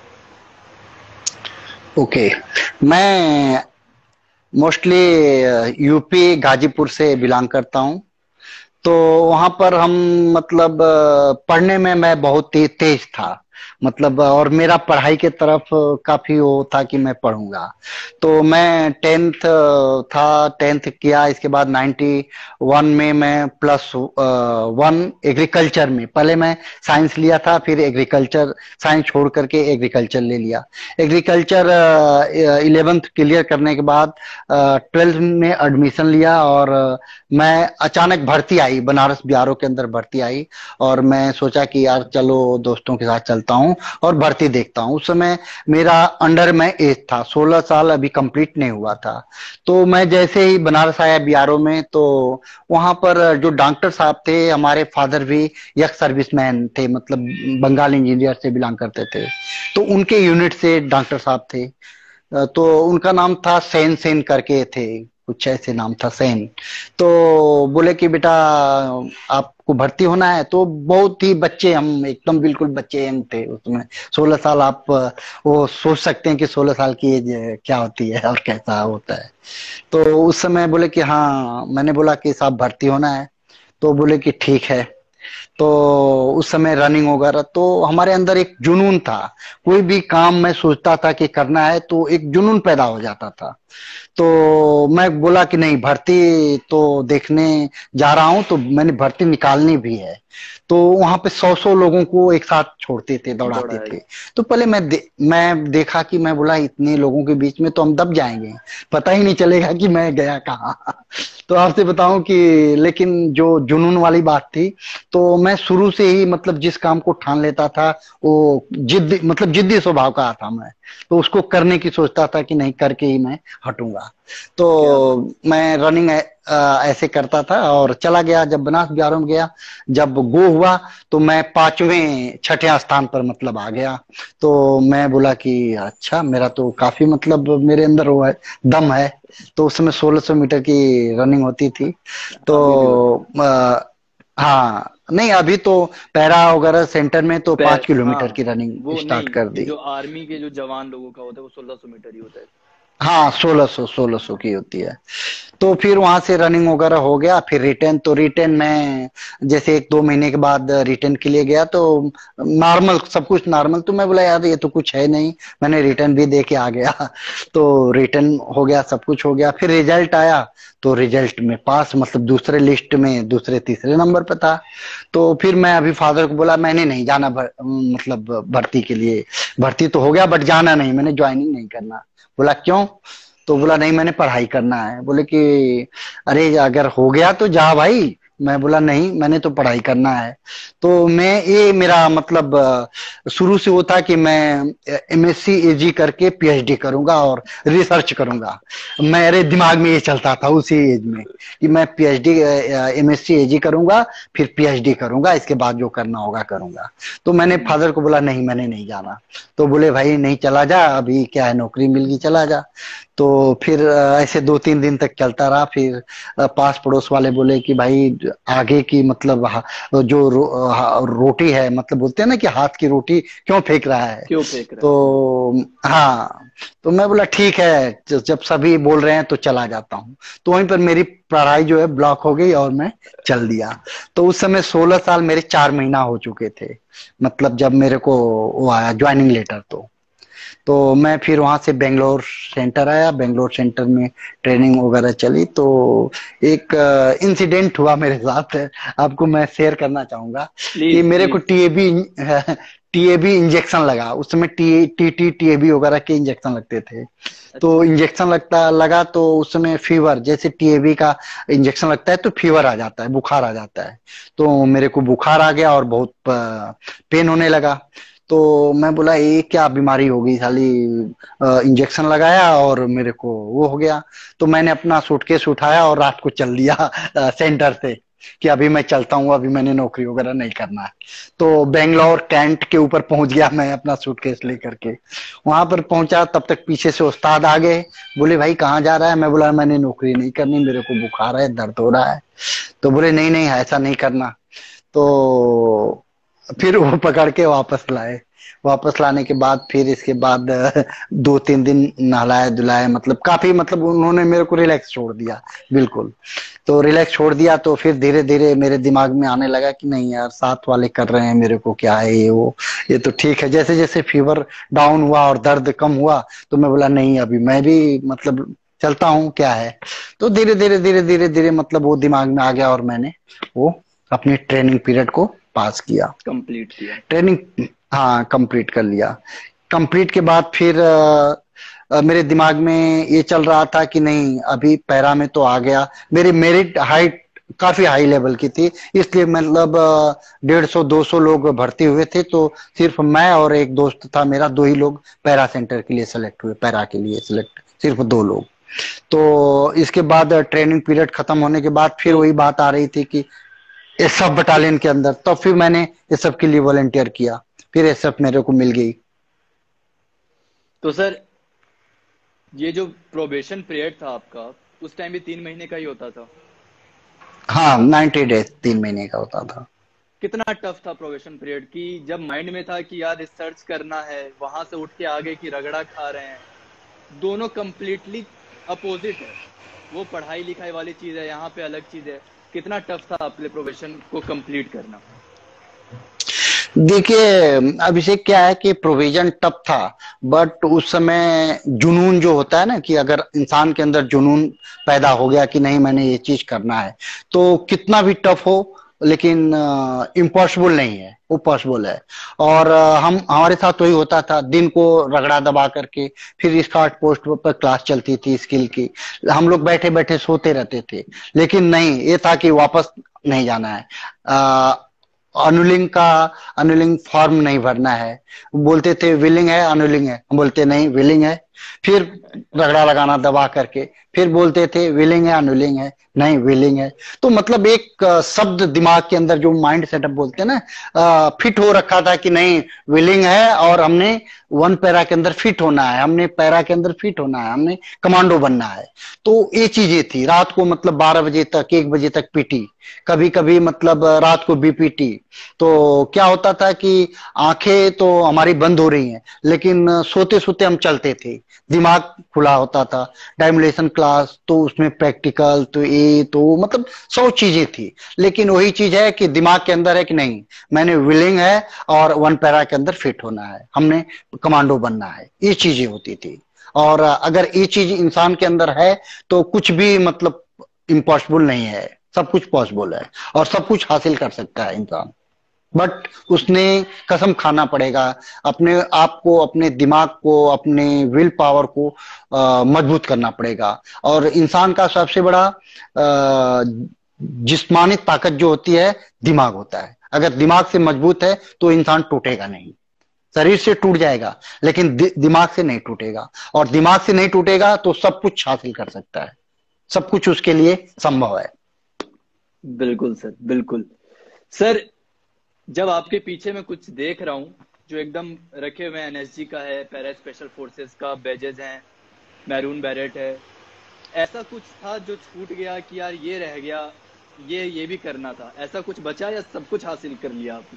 ओके, मैं मोस्टली यूपी गाजीपुर से बिलोंग करता हूँ। तो वहां पर हम मतलब पढ़ने में मैं बहुत ही तेज था, मतलब और मेरा पढ़ाई के तरफ काफी वो था कि मैं पढ़ूंगा। तो मैं 10th था, 10th किया, इसके बाद 91 में मैं +1 एग्रीकल्चर में, पहले मैं साइंस लिया था, फिर एग्रीकल्चर, साइंस छोड़ करके एग्रीकल्चर ले लिया। एग्रीकल्चर 11th क्लियर करने के बाद 12th में एडमिशन लिया, और मैं अचानक भर्ती आई, बनारस बीआरओ के अंदर भर्ती आई, और मैं सोचा कि यार चलो दोस्तों के साथ चलते खेलता हूँ और भर्ती देखता हूँ। उस समय मेरा अंडर में एज था, 16 साल अभी कंप्लीट नहीं हुआ था। तो मैं जैसे ही बनारस आया बीआरओ में, तो वहां पर जो डॉक्टर साहब थे, हमारे फादर भी एक्स सर्विसमैन थे, मतलब बंगाल इंजीनियर से बिलोंग करते थे। तो उनके यूनिट से डॉक्टर साहब थे। तो उनका नाम था सेन, सेन करके थे, कुछ ऐसे नाम था, सेन। तो बोले कि बेटा आपको भर्ती होना है। तो बहुत ही बच्चे हम, एकदम बिल्कुल बच्चे हम थे उसमें, 16 साल। आप वो सोच सकते हैं कि 16 साल की एज क्या होती है और कैसा होता है। तो उस समय बोले कि हाँ, मैंने बोला कि साहब भर्ती होना है। तो बोले कि ठीक है। तो उस समय रनिंग वगैरह, तो हमारे अंदर एक जुनून था। कोई भी काम मैं सोचता था कि करना है तो एक जुनून पैदा हो जाता था। तो मैं बोला कि नहीं, भर्ती तो देखने जा रहा हूं, तो मैंने भर्ती निकालनी भी है। तो वहां पे 100 लोगों को एक साथ छोड़ते थे, दौड़ाते थे। तो पहले मैं देखा कि, मैं बोला इतने लोगों के बीच में तो हम दब जाएंगे, पता ही नहीं चलेगा कि मैं गया कहाँ। तो आपसे बताऊं कि, लेकिन जो जुनून वाली बात थी, तो मैं शुरू से ही मतलब जिस काम को ठान लेता था, वो जिद्दी, मतलब जिद्दी स्वभाव का था मैं। तो उसको करने की सोचता था कि नहीं, करके ही मैं हटूंगा। तो मैं रनिंग ऐसे करता था और चला गया। जब बनास बिहार में गया, जब गो हुआ, तो मैं 5वें 6ठे स्थान पर मतलब आ गया। तो मैं बोला कि अच्छा, मेरा तो काफी मतलब मेरे अंदर वो है, दम है। तो उस समय 1600 मीटर की रनिंग होती थी। तो हाँ, नहीं अभी तो पैरा वगैरह सेंटर में तो 5 किलोमीटर की रनिंग वो स्टार्ट नहीं, कर ये दी। जो आर्मी के जो जवान लोगों का होता है वो 1600 मीटर ही होता है। हाँ, 1600 की होती है। तो फिर वहां से रनिंग वगैरह हो गया। फिर रिटर्न, तो रिटर्न में जैसे 1-2 महीने के बाद रिटर्न के लिए गया, तो नॉर्मल, सब कुछ नॉर्मल। तो मैं बोला यार ये तो कुछ है नहीं, मैंने रिटर्न भी दे के आ गया। तो रिटर्न हो गया, सब कुछ हो गया। फिर रिजल्ट आया, तो रिजल्ट में पास, मतलब दूसरे लिस्ट में दूसरे तीसरे नंबर पे था। तो फिर मैं अभी फादर को बोला मैंने नहीं जाना, मतलब भर्ती के लिए। भर्ती तो हो गया बट जाना नहीं, मैंने ज्वाइनिंग नहीं करना। बोला क्यों? तो बोला नहीं, मैंने पढ़ाई करना है। बोले कि अरे अगर हो गया तो जा भाई। मैं बोला नहीं, मैंने तो पढ़ाई करना है। तो मैं, ये मेरा मतलब शुरू से वो था कि मैं एमएससी एजी करके पीएचडी करूंगा और रिसर्च करूंगा। मेरे दिमाग में ये चलता था उसी एज में कि मैं पीएचडी, एमएससी एजी करूंगा, फिर पीएचडी करूंगा, इसके बाद जो करना होगा करूंगा। तो मैंने फादर को बोला नहीं, मैंने नहीं जाना। तो बोले भाई नहीं, चला जा, अभी क्या है, नौकरी मिल गई, चला जा। तो फिर ऐसे 2-3 दिन तक चलता रहा। फिर पास पड़ोस वाले बोले कि भाई आगे की मतलब जो रोटी है, मतलब बोलते हैं ना कि हाथ की रोटी क्यों फेंक रहा है। क्यों फेंक रहा है? तो हाँ, तो मैं बोला ठीक है, जब सभी बोल रहे हैं तो चला जाता हूँ। तो वहीं पर मेरी पढ़ाई जो है ब्लॉक हो गई और मैं चल दिया। तो उस समय 16 साल मेरे 4 महीना हो चुके थे, मतलब जब मेरे को वो आया ज्वाइनिंग लेटर। तो मैं फिर वहां से बेंगलोर सेंटर आया। बेंगलोर सेंटर में ट्रेनिंग वगैरह चली। तो एक इंसिडेंट हुआ मेरे साथ, आपको मैं शेयर करना चाहूंगा कि प्लीज मेरे को प्लीज। टीएबी इंजेक्शन लगा। उस समय टीटी टीएबी वगैरह के इंजेक्शन लगते थे। तो अच्छा। इंजेक्शन लगा, तो उस समय फीवर, जैसे टीएबी का इंजेक्शन लगता है तो फीवर आ जाता है, बुखार आ जाता है। तो मेरे को बुखार आ गया और बहुत पेन होने लगा। तो मैं बोला ये क्या बीमारी होगी साली, इंजेक्शन लगाया और मेरे को वो हो गया। तो मैंने अपना सूटकेस उठाया और रात को चल दिया सेंटर से कि अभी मैं चलता हूँ, अभी मैंने नौकरी वगैरह नहीं करना है। तो बेंगलोर कैंट के ऊपर पहुंच गया मैं अपना सूटकेस लेकर के। वहां पर पहुंचा, तब तक पीछे से उस्ताद आ गए। बोले भाई कहाँ जा रहा है? मैं बोला मैंने नौकरी नहीं करनी, मेरे को बुखार है, दर्द हो रहा है। तो बोले नहीं नहीं, ऐसा नहीं करना। तो फिर वो पकड़ के वापस लाए। वापस लाने के बाद फिर इसके बाद 2-3 दिन नहलाए धुलाए, मतलब काफी, मतलब उन्होंने मेरे को रिलैक्स छोड़ दिया बिल्कुल। तो रिलैक्स छोड़ दिया, तो फिर धीरे धीरे मेरे दिमाग में आने लगा कि नहीं यार, साथ वाले कर रहे हैं, मेरे को क्या है ये वो, ये तो ठीक है। जैसे जैसे फीवर डाउन हुआ और दर्द कम हुआ, तो मैं बोला नहीं, अभी मैं भी मतलब चलता हूँ, क्या है। तो धीरे धीरे धीरे धीरे धीरे मतलब वो दिमाग में आ गया और मैंने वो अपनी ट्रेनिंग पीरियड को पास किया, कंप्लीट किया। ट्रेनिंग, हाँ कंप्लीट कर लिया। कंप्लीट के बाद फिर मेरे दिमाग में ये चल रहा था कि नहीं, अभी पैरा में तो आ गया, मेरी मेरिट हाइट काफी हाई लेवल की थी, इसलिए मतलब 150-200 लोग भर्ती हुए थे, तो सिर्फ मैं और एक दोस्त था मेरा, दो ही लोग पैरा सेंटर के लिए सेलेक्ट हुए, पैरा के लिए सिलेक्ट सिर्फ दो लोग। तो इसके बाद ट्रेनिंग पीरियड खत्म होने के बाद फिर तो वही बात आ रही थी कि एसएफ बटालियन के अंदर, तब फिर मैंने एसएफ के लिए वॉलंटियर किया, फिर एसएफ मेरे को मिल गई। तो सर, ये जो प्रोबेशन पीरियड था आपका, उस टाइम भी 3 महीने का ही होता था? हाँ, 90 डेज 3 महीने का होता था। कितना टफ था प्रोबेशन पीरियड? कि जब माइंड में था कि यार रिसर्च करना है, वहां से उठ के आगे की रगड़ा खा रहे हैं, दोनों कंप्लीटली अपोजिट है। वो पढ़ाई लिखाई वाली चीज है, यहाँ पे अलग चीज है। कितना टफ था आपके लिए प्रोफेशन को कंप्लीट करना? देखिए अभिषेक, क्या है कि प्रोविजन टफ था, बट उस समय जुनून जो होता है ना, कि अगर इंसान के अंदर जुनून पैदा हो गया कि नहीं मैंने ये चीज करना है, तो कितना भी टफ हो लेकिन इम्पॉसिबल नहीं है, वो पॉसिबल है। और हम हमारे साथ वही होता था, दिन को रगड़ा दबा करके फिर स्काउट पोस्ट पर क्लास चलती थी स्किल की, हम लोग बैठे बैठे सोते रहते थे, लेकिन नहीं, ये था कि वापस नहीं जाना है। अनुलिंग का अनुलिंग फॉर्म नहीं भरना है, बोलते थे विलिंग है अनुलिंग है, हम बोलते नहीं विलिंग है, फिर रगड़ा लगाना दबा करके, फिर बोलते थे विलिंग है अनुलिंग है, नहीं विलिंग है। तो मतलब एक शब्द दिमाग के अंदर जो माइंड सेटअप बोलते हैं ना, फिट हो रखा था कि नहीं विलिंग है, और हमने वन पैरा के अंदर फिट होना है, हमने पैरा के अंदर फिट होना है, हमने कमांडो बनना है। तो ये चीजें थी, रात को मतलब 12 बजे तक 1 बजे तक पीटी, कभी कभी मतलब रात को बीपीटी। तो क्या होता था कि आंखें तो हमारी बंद हो रही हैं, लेकिन सोते सोते हम चलते थे, दिमाग खुला होता था। डायमुलेशन क्लास तो उसमें प्रैक्टिकल तो ये तो मतलब 100 चीजें थी, लेकिन वही चीज है कि दिमाग के अंदर है कि नहीं मैंने विलिंग है और वन पैरा के अंदर फिट होना है, हमने कमांडो बनना है, ये चीजें होती थी। और अगर ये चीज इंसान के अंदर है तो कुछ भी मतलब इम्पॉसिबल नहीं है, सब कुछ पॉसिबल है, और सब कुछ हासिल कर सकता है इंसान। बट उसने कसम खाना पड़ेगा, अपने आप को, अपने दिमाग को, अपने विल पावर को मजबूत करना पड़ेगा। और इंसान का सबसे बड़ा जिस्मानी ताकत जो होती है दिमाग होता है, अगर दिमाग से मजबूत है तो इंसान टूटेगा नहीं, शरीर से टूट जाएगा लेकिन दिमाग से नहीं टूटेगा, और दिमाग से नहीं टूटेगा तो सब कुछ हासिल कर सकता है, सब कुछ उसके लिए संभव है। बिल्कुल सर, बिल्कुल। सर, जब आपके पीछे मैं कुछ देख रहा हूँ जो एकदम रखे हुए हैं, एनएसजी का है, पैरा स्पेशल फोर्सेस का बैजेज हैं, मैरून बैरेट है, ऐसा कुछ था जो छूट गया कि यार ये रह गया, ये भी करना था, ऐसा कुछ बचा या सब कुछ हासिल कर लिया आपने?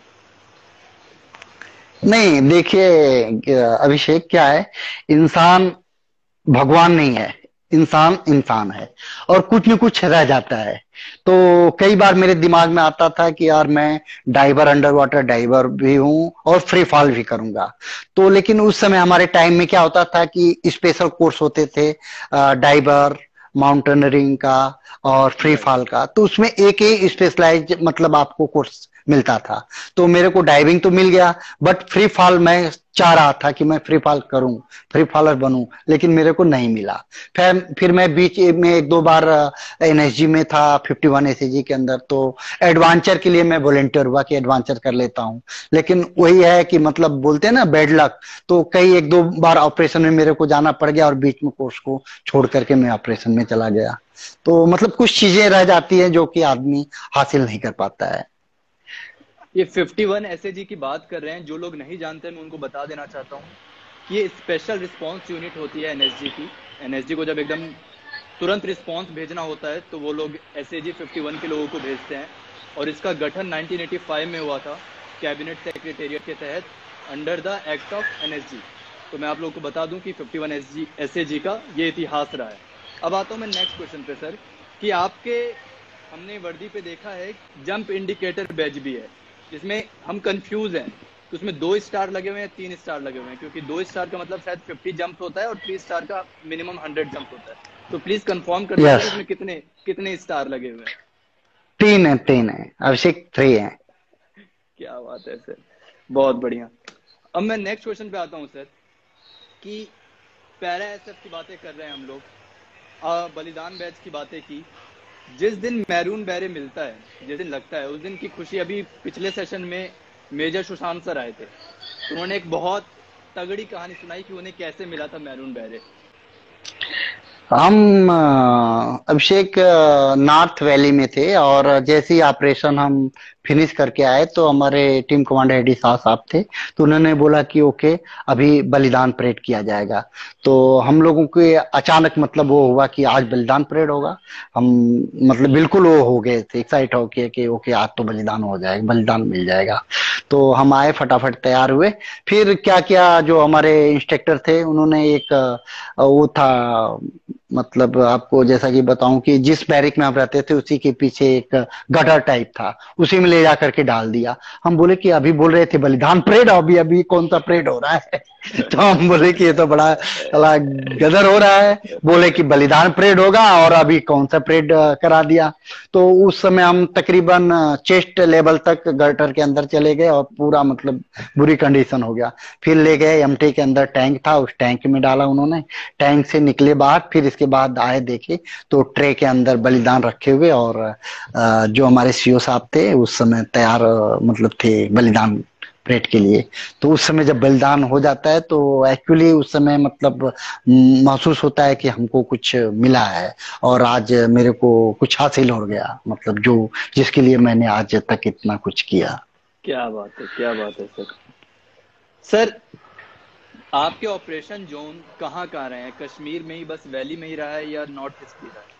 नहीं, देखिए अभिषेक, क्या है, इंसान भगवान नहीं है, इंसान इंसान है, और कुछ न कुछ रह जाता है। तो कई बार मेरे दिमाग में आता था कि यार मैं डाइवर, अंडर वाटर डाइवर भी हूं और फ्री फॉल भी करूंगा। तो लेकिन उस समय हमारे टाइम में क्या होता था कि स्पेशल कोर्स होते थे, डाइवर, माउंटेनरिंग का और फ्री राइट। फॉल का, तो उसमें एक ही स्पेशलाइज मतलब आपको कोर्स मिलता था। तो मेरे को डाइविंग तो मिल गया, बट फ्री फॉल मैं चाह रहा था कि मैं फ्री फॉल करूं, फ्री फॉलर बनूं, लेकिन मेरे को नहीं मिला। फिर मैं बीच में 1-2 बार एनएसजी में था, 51 एसएजी के अंदर, तो एडवेंचर के लिए मैं वॉलेंटियर हुआ कि एडवेंचर कर लेता हूं। लेकिन वही है कि मतलब बोलते हैं ना बैड लक, तो कई 1-2 बार ऑपरेशन में मेरे को जाना पड़ गया और बीच में कोर्स को छोड़ करके मैं ऑपरेशन में चला गया। तो मतलब कुछ चीजें रह जाती है जो कि आदमी हासिल नहीं कर पाता है। ये 51 एसएजी की बात कर रहे हैं, जो लोग नहीं जानते मैं उनको बता देना चाहता हूँ कि ये स्पेशल रिस्पांस यूनिट होती है एनएसजी की। एनएसजी को जब एकदम तुरंत रिस्पांस भेजना होता है तो वो लोग एसएजी 51 के लोगों को भेजते हैं, और इसका गठन 1985 में हुआ था कैबिनेट सेक्रेटेरिएट के तहत under the act of NSG. तो मैं आप लोगों को बता दूं कि 51 एसएजी का ये इतिहास रहा है। अब आता हूं मैं नेक्स्ट क्वेश्चन पे सर, कि आपके हमने वर्दी पे देखा है जंप इंडिकेटर बैज भी है, जिसमें हम कंफ्यूज हैं कि उसमें 2 स्टार लगे हुए हैं 3 स्टार लगे हुए हैं, क्योंकि 2 स्टार का मतलब शायद 50 जंप होता है और 3 स्टार का मिनिमम 100 जंप होता है। तो प्लीज कंफर्म कर दीजिए यस, इसमें कितने कितने स्टार लगे हुए हैं? 3 है अभिषेक, 3 है। क्या बात है सर, बहुत बढ़िया। अब मैं नेक्स्ट क्वेश्चन पे आता हूँ सर, कि पैरा एसएफ की बातें कर रहे हैं हम लोग, बलिदान बैच की बातें की, जिस दिन मैरून बैरे मिलता है, जिस दिन लगता है, उस दिन की खुशी। अभी पिछले सेशन में मेजर सुशांत सर आए थे, तो उन्होंने एक बहुत तगड़ी कहानी सुनाई कि उन्हें कैसे मिला था मैरून बैरे। हम अभिषेक नॉर्थ वैली में थे, और जैसे ही ऑपरेशन हम फिनिश करके आए तो हमारे टीम कमांडर एडी शाह साहब थे, तो उन्होंने बोला कि ओके अभी बलिदान परेड किया जाएगा। तो हम लोगों के अचानक मतलब वो हुआ कि आज बलिदान परेड होगा। हम मतलब बिल्कुल वो हो गए थे, एक्साइट हो के कि ओके आज तो बलिदान हो जाएगा, बलिदान मिल जाएगा। तो हम आए, फटाफट तैयार हुए। फिर क्या क्या जो हमारे इंस्ट्रक्टर थे उन्होंने एक वो था, मतलब आपको जैसा कि बताऊं कि जिस बैरिक में हम रहते थे उसी के पीछे एक गटर टाइप था, उसी में ले जा करके डाल दिया। हम बोले कि अभी बोल रहे थे बलिदान परेड, अभी अभी कौन सा परेड हो रहा है? तो हम बोले कि ये तो बड़ा गदर हो रहा है। बोले कि बलिदान परेड होगा, और अभी कौन सा परेड करा दिया। तो उस समय हम तकरीबन चेस्ट लेवल तक गटर के अंदर चले गए, और पूरा मतलब बुरी कंडीशन हो गया। फिर ले गए एमटी के अंदर, टैंक था, उस टैंक में डाला उन्होंने। टैंक से निकले बाहर, फिर इसके बाद आए देखे तो ट्रे के अंदर बलिदान रखे हुए, और जो हमारे सीओ साहब थे उस समय तैयार मतलब थे बलिदान परेड के लिए। तो उस समय जब बलिदान हो जाता है तो एक्चुअली उस समय मतलब महसूस होता है कि हमको कुछ मिला है, और आज मेरे को कुछ हासिल हो गया, मतलब जो जिसके लिए मैंने आज तक इतना कुछ किया। क्या बात है, क्या बात है सर। सर, आपके ऑपरेशन जोन कहाँ कहाँ रहे हैं? कश्मीर में ही बस वैली में ही रहा है या नॉर्थ ईस्ट भी रहा है?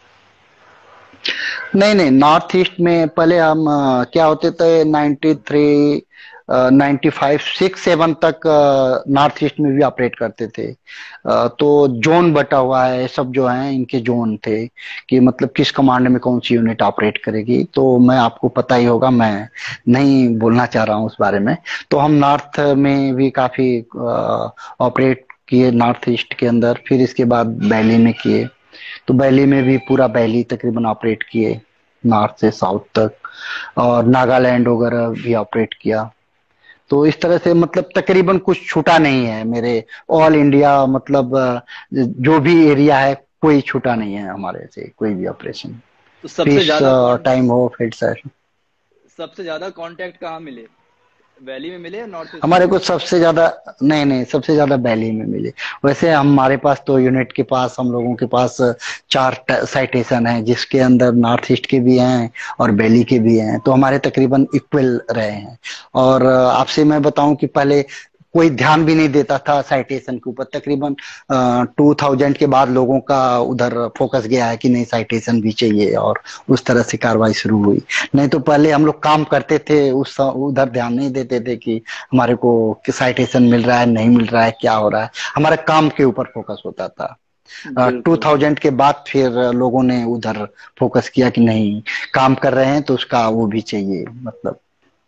नहीं नहीं, नॉर्थ ईस्ट में पहले हम क्या होते थे 93 95 6 7 तक नॉर्थ ईस्ट में भी ऑपरेट करते थे। तो जोन बटा हुआ है, सब जो है इनके जोन थे कि मतलब किस कमांड में कौन सी यूनिट ऑपरेट करेगी। तो मैं आपको पता ही होगा, मैं नहीं बोलना चाह रहा हूँ उस बारे में। तो हम नॉर्थ में भी काफी ऑपरेट किए, नॉर्थ ईस्ट के अंदर। फिर इसके बाद वैली में किए, तो वैली में भी पूरा वैली तकरीबन ऑपरेट किए, नॉर्थ से साउथ तक, और नागालैंड वगैरह भी ऑपरेट किया। तो इस तरह से मतलब तकरीबन कुछ छूटा नहीं है मेरे ऑल इंडिया, मतलब जो भी एरिया है कोई छूटा नहीं है हमारे से, कोई भी ऑपरेशन, तो सबसे पीस ज्यादा टाइम हो फिर सर। सबसे ज्यादा कांटेक्ट कहाँ मिले? वैली में मिले या नॉर्थ ईस्ट में हमारे को मिले? सबसे ज्यादा, नहीं नहीं, सबसे ज्यादा वैली में मिले। वैसे हमारे पास तो यूनिट के पास, हम लोगों के पास 4 साइटेशन है, जिसके अंदर नॉर्थ ईस्ट के भी हैं और वैली के भी हैं। तो हमारे तकरीबन इक्वल रहे हैं। और आपसे मैं बताऊं कि पहले कोई ध्यान भी नहीं देता था साइटेशन के ऊपर। तकरीबन 2000 के बाद लोगों का उधर फोकस गया है कि नहीं साइटेशन भी चाहिए, और उस तरह से कार्रवाई शुरू हुई। नहीं तो पहले हम लोग काम करते थे, उस उधर ध्यान नहीं देते थे कि हमारे को साइटेशन मिल रहा है नहीं मिल रहा है, क्या हो रहा है। हमारा काम के ऊपर फोकस होता था। बिल्कुल। 2000 के बाद फिर लोगों ने उधर फोकस किया कि नहीं, काम कर रहे हैं तो उसका वो भी चाहिए मतलब।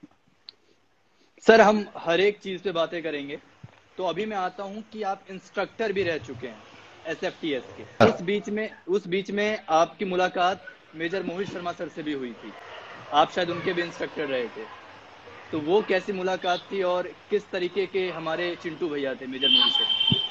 सर, हम हर एक चीज पे बातें करेंगे, तो अभी मैं आता हूं कि आप इंस्ट्रक्टर भी रह चुके हैं एसएफटीएस के। उस बीच में आपकी मुलाकात मेजर मोहित शर्मा सर से भी हुई थी। आप शायद उनके भी इंस्ट्रक्टर रहे थे। तो वो कैसी मुलाकात थी और किस तरीके के हमारे चिंटू भैया थे मेजर मोहित शर्मा?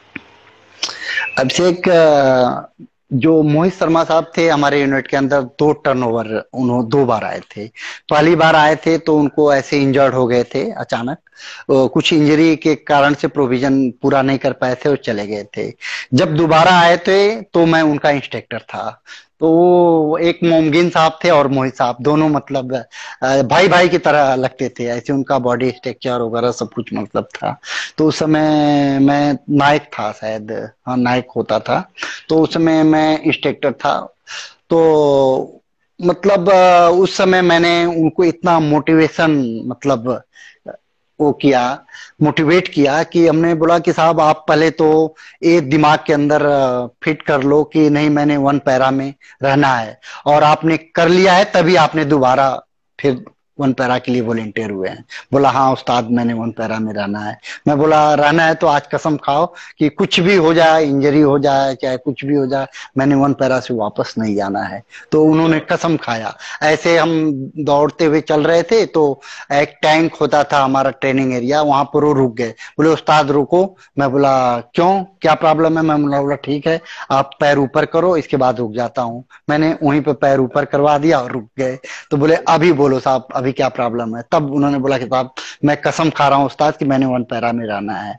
अभिषेक, जो मोहित शर्मा साहब थे हमारे यूनिट के अंदर 2 टर्नओवर उन्होंने 2 बार आए थे। पहली बार आए थे तो उनको ऐसे इंजर्ड हो गए थे अचानक, कुछ इंजरी के कारण से प्रोविजन पूरा नहीं कर पाए थे और चले गए थे। जब दोबारा आए थे तो मैं उनका इंस्ट्रक्टर था। तो वो एक मोमगिन साहब थे और मोहित साहब, दोनों मतलब भाई भाई की तरह लगते थे, ऐसे उनका बॉडी स्ट्रक्चर वगैरह सब कुछ मतलब था। तो उस समय मैं नायक था शायद, हाँ नायक होता था। तो उस समय मैं इंस्ट्रक्टर था। तो मतलब उस समय मैंने उनको इतना मोटिवेशन मतलब वो किया, मोटिवेट किया कि हमने बोला कि साहब आप पहले तो एक दिमाग के अंदर फिट कर लो कि नहीं मैंने 1 पैरा में रहना है, और आपने कर लिया है तभी आपने दोबारा फिर वन पैरा के लिए वॉलेंटियर हुए हैं। बोला हाँ उस्ताद मैंने वन पैरा में रहना है। मैं बोला रहना है तो आज कसम खाओ कि कुछ भी हो जाए, इंजरी हो जाए, चाहे कुछ भी हो जाए, मैंने वन पैरा से वापस नहीं जाना है। तो उन्होंने कसम खाया। ऐसे हम दौड़ते हुए चल रहे थे तो एक टैंक होता था हमारा ट्रेनिंग एरिया, वहां पर वो रुक गए। बोले उस्ताद रुको। मैं बोला क्यों, क्या प्रॉब्लम है? मैं बोला ठीक है आप पैर ऊपर करो इसके बाद रुक जाता हूँ। मैंने वहीं पे पैर ऊपर करवा दिया और रुक गए। तो बोले अभी बोलो साहब अभी क्या प्रॉब्लम है? तब उन्होंने बोला कि साहब मैं कसम खा रहा हूँ उस्ताद कि मैंने वन पैरा में रहना है।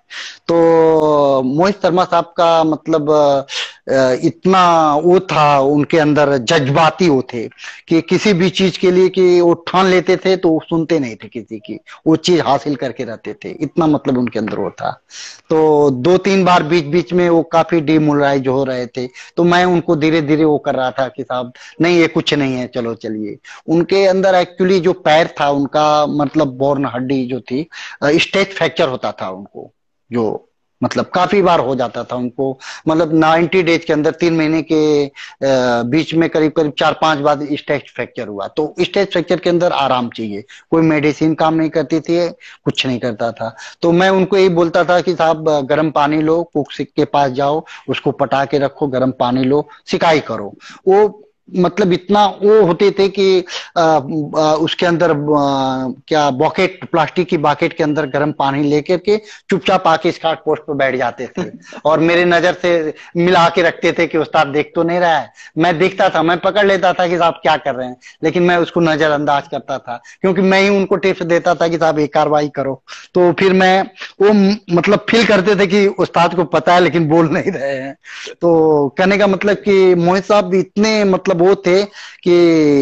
तो मोहित शर्मा साहब का मतलब इतना वो था उनके अंदर, जज्बाती वो थे कि किसी भी चीज के लिए कि वो ठान लेते थे तो वो सुनते नहीं थे किसी की, वो चीज हासिल करके रहते थे, इतना मतलब उनके अंदर वो था। तो 2-3 बार बीच बीच में वो काफी डिमोरलाइज हो रहे थे, तो मैं उनको धीरे धीरे वो कर रहा था कि साहब नहीं ये कुछ नहीं है, चलो चलिए। उनके अंदर एक्चुअली जो पैर था उनका मतलब बोर्न हड्डी जो थी, स्टेज फ्रैक्चर होता था उनको, जो मतलब काफी बार हो जाता था उनको। मतलब 90 डेज के अंदर 3 महीने के बीच में करीब करीब 4-5 बार स्टेज फ्रैक्चर हुआ। तो स्टेज फ्रैक्चर के अंदर आराम चाहिए, कोई मेडिसिन काम नहीं करती थी, कुछ नहीं करता था। तो मैं उनको यही बोलता था कि साहब गर्म पानी लो, कुक के पास जाओ, उसको पटा के रखो, गर्म पानी लो, सिकाई करो। वो मतलब इतना वो होते थे कि उसके अंदर क्या बॉकेट, प्लास्टिक की बॉकेट के अंदर गर्म पानी लेकर के चुपचाप आके स्टार्ट पोस्ट पे बैठ जाते थे और मेरे नजर से मिला के रखते थे कि उस्ताद देख तो नहीं रहा है। मैं देखता था, मैं पकड़ लेता था कि साहब क्या कर रहे हैं, लेकिन मैं उसको नजरअंदाज करता था क्योंकि मैं ही उनको टिप्स देता था कि साहब ये कार्रवाई करो। तो फिर मैं वो मतलब फील करते थे कि उस्ताद को पता है लेकिन बोल नहीं रहे हैं। तो कहने का मतलब कि मोहित साहब इतने मतलब वो थे कि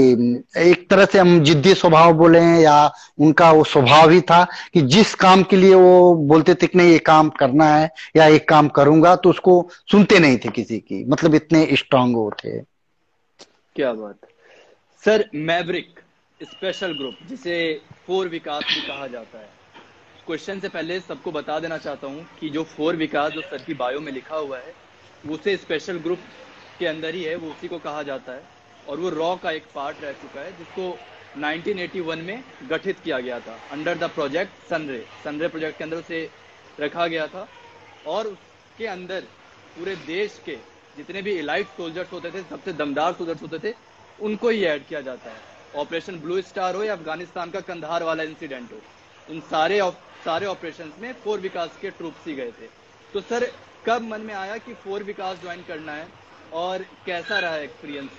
एक तरह से हम जिद्दी स्वभाव बोले या उनका वो स्वभाव ही था कि जिस काम के लिए वो बोलते थे कि नहीं ये काम करना है या एक काम करूंगा, तो उसको सुनते नहीं थे किसी की, मतलब इतने स्ट्रांग वो थे। क्या बात सर। मैवरिक स्पेशल ग्रुप जिसे फोर विकास भी कहा जाता है, क्वेश्चन से पहले सबको बता देना चाहता हूं कि जो फोर विकास जो सर की बायो में लिखा हुआ है उसे स्पेशल ग्रुप के अंदर ही है, वो उसी को कहा जाता है और वो रॉ का एक पार्ट रह चुका है जिसको 1981 में गठित किया गया था under the project sunray. Sunray project के अंदर उसे रखा गया था और उसके अंदर पूरे देश के जितने भी इलाइट सोल्जर्स होते थे, सबसे दमदार सोल्जर्स होते थे, उनको ही ऐड किया जाता है। ऑपरेशन ब्लू स्टार हो या अफगानिस्तान का कंधार वाला इंसिडेंट हो, इन सारे ऑपरेशंस में फोर विकास के ट्रूप्स ही गए थे। तो सर कब मन में आया कि फोर विकास ज्वाइन करना है और कैसा रहा एक्सपीरियंस?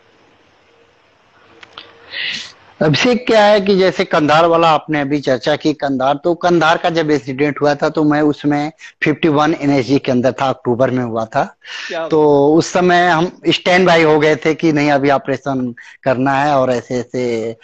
अभिषेक क्या है कि जैसे कंधार वाला आपने अभी चर्चा की, कंधार, तो कंधार का जब इंसिडेंट हुआ था तो मैं उसमें 51 एनएसजी के अंदर था, अक्टूबर में हुआ था। तो उस समय हम स्टैंड बाई हो गए थे कि नहीं अभी ऑपरेशन करना है और ऐसे ऐसे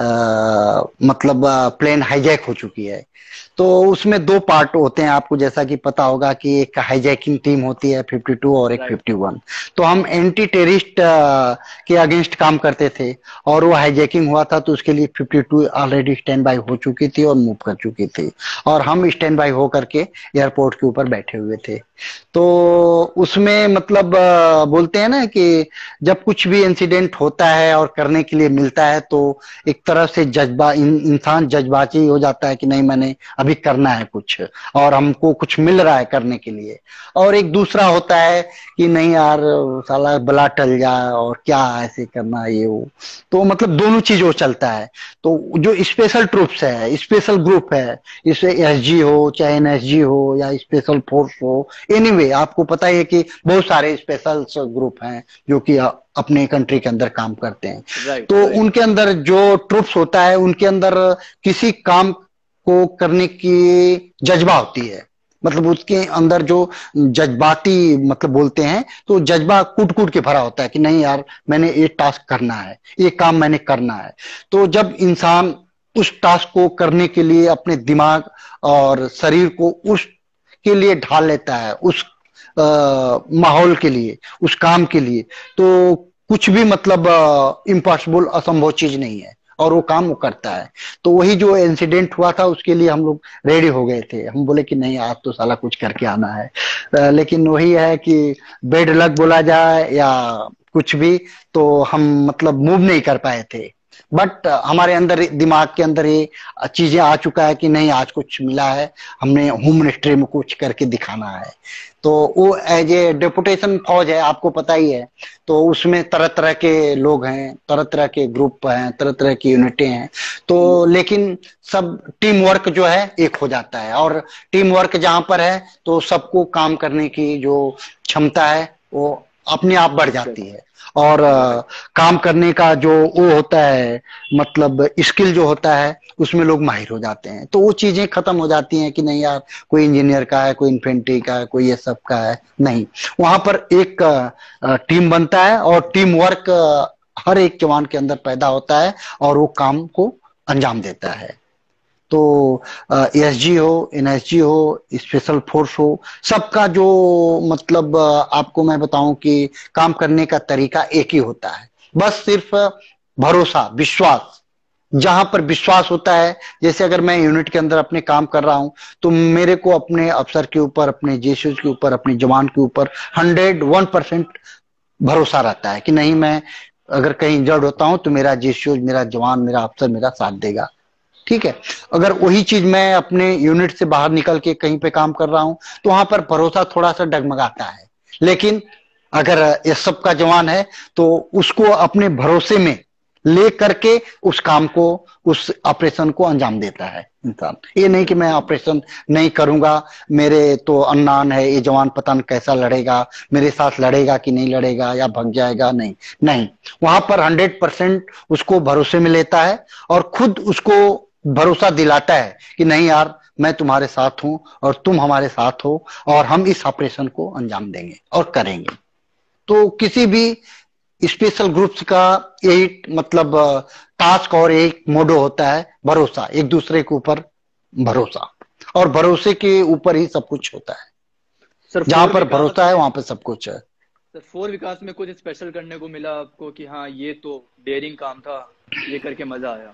मतलब प्लेन हाईजैक हो चुकी है। तो उसमें 2 पार्ट होते हैं, आपको जैसा कि पता होगा कि एक हाईजैकिंग टीम होती है 52 और एक 51। तो हम एंटी टेररिस्ट के अगेंस्ट काम करते थे और वो हाईजैकिंग हुआ था तो उसके लिए 52 ऑलरेडी स्टैंड बाई हो चुकी थी और मूव कर चुकी थी और हम स्टैंड बाई हो करके एयरपोर्ट के ऊपर बैठे हुए थे। तो उसमें मतलब बोलते हैं ना कि जब कुछ भी इंसिडेंट होता है और करने के लिए मिलता है तो एक तरह से जज्बा इंसान जज्बाती हो जाता है कि नहीं मैंने अभी करना है कुछ और हमको कुछ मिल रहा है करने के लिए। और एक दूसरा होता है कि नहीं यार साला बला टल जाए और क्या ऐसे करना ये वो। तो मतलब दोनों चीज वो चलता है। तो जो स्पेशल ट्रूप्स है, स्पेशल ग्रुप है, इसे एसजी हो चाहे एनएसजी हो या स्पेशल फोर्स हो, एनीवे आपको पता है कि बहुत सारे स्पेशल ग्रुप हैं जो कि अपने कंट्री के अंदर काम करते हैं। तो उनके अंदर जो ट्रूप्स होता है उनके अंदर किसी काम को करने की जज्बा होती है, मतलब उसके अंदर जो जज्बाती मतलब बोलते हैं तो जज्बा कूट कूट के भरा होता है कि नहीं यार मैंने ये टास्क करना है, ये काम मैंने करना है। तो जब इंसान उस टास्क को करने के लिए अपने दिमाग और शरीर को उस के लिए ढाल लेता है, उस माहौल के लिए, उस काम के लिए, तो कुछ भी मतलब इम्पॉसिबल असंभव चीज नहीं है और वो काम वो करता है। तो वही जो इंसिडेंट हुआ था उसके लिए हम लोग रेडी हो गए थे। हम बोले कि नहीं आज तो साला कुछ करके आना है। लेकिन वही है कि बेड लक बोला जाए या कुछ भी, तो हम मतलब मूव नहीं कर पाए थे। बट हमारे अंदर, दिमाग के अंदर ये चीजें आ चुका है कि नहीं, आज कुछ मिला है, हमने होम मिनिस्ट्री में कुछ करके दिखाना है। तो वो एज ए डेपुटेशन फौज है, आपको पता ही है। तो उसमें तरह तरह के लोग हैं, तरह तरह के ग्रुप हैं, तरह तरह की यूनिटें हैं। तो लेकिन सब टीम वर्क जो है एक हो जाता है, और टीम वर्क जहां पर है तो सबको काम करने की जो क्षमता है वो अपने आप बढ़ जाती है। और काम करने का जो वो होता है, मतलब स्किल जो होता है, उसमें लोग माहिर हो जाते हैं। तो वो चीजें खत्म हो जाती हैं कि नहीं यार, कोई इंजीनियर का है, कोई इन्फेंट्री का है, कोई ये सब का है, नहीं। वहां पर एक टीम बनता है, और टीम वर्क हर एक जवान के अंदर पैदा होता है, और वो काम को अंजाम देता है। तो एसजी हो, एनएसजी हो, स्पेशल फोर्स हो, सबका जो मतलब आपको मैं बताऊं कि काम करने का तरीका एक ही होता है, बस सिर्फ भरोसा, विश्वास। जहां पर विश्वास होता है, जैसे अगर मैं यूनिट के अंदर अपने काम कर रहा हूं, तो मेरे को अपने अफसर के ऊपर, अपने जेसीओ के ऊपर, अपने जवान के ऊपर 101% भरोसा रहता है कि नहीं, मैं अगर कहीं इंजर्ड होता हूं तो मेरा जेसीओ, मेरा जवान, मेरा अफसर मेरा साथ देगा। ठीक है। अगर वही चीज मैं अपने यूनिट से बाहर निकल के कहीं पे काम कर रहा हूं, तो वहां पर भरोसा थोड़ा सा डगमगाता है। लेकिन अगर ये सब का जवान है, तो उसको अपने भरोसे में ले करके उस काम को, उस ऑपरेशन को अंजाम देता है इंसान। ये नहीं कि मैं ऑपरेशन नहीं करूंगा, मेरे तो अननान है, ये जवान पता नहीं कैसा लड़ेगा, मेरे साथ लड़ेगा कि नहीं लड़ेगा, या भाग जाएगा, नहीं नहीं। वहां पर 100% उसको भरोसे में लेता है, और खुद उसको भरोसा दिलाता है कि नहीं यार, मैं तुम्हारे साथ हूं और तुम हमारे साथ हो, और हम इस ऑपरेशन को अंजाम देंगे और करेंगे। तो किसी भी स्पेशल ग्रुप्स का यही मतलब टास्क और एक मोडो होता है, भरोसा, एक दूसरे के ऊपर भरोसा, और भरोसे के ऊपर ही सब कुछ होता है। सर जहां पर भरोसा है वहां पर सब कुछ है। सर फोर विकास में कुछ स्पेशल करने को मिला आपको कि हाँ ये तो डेयरिंग काम था, ये करके मजा आया?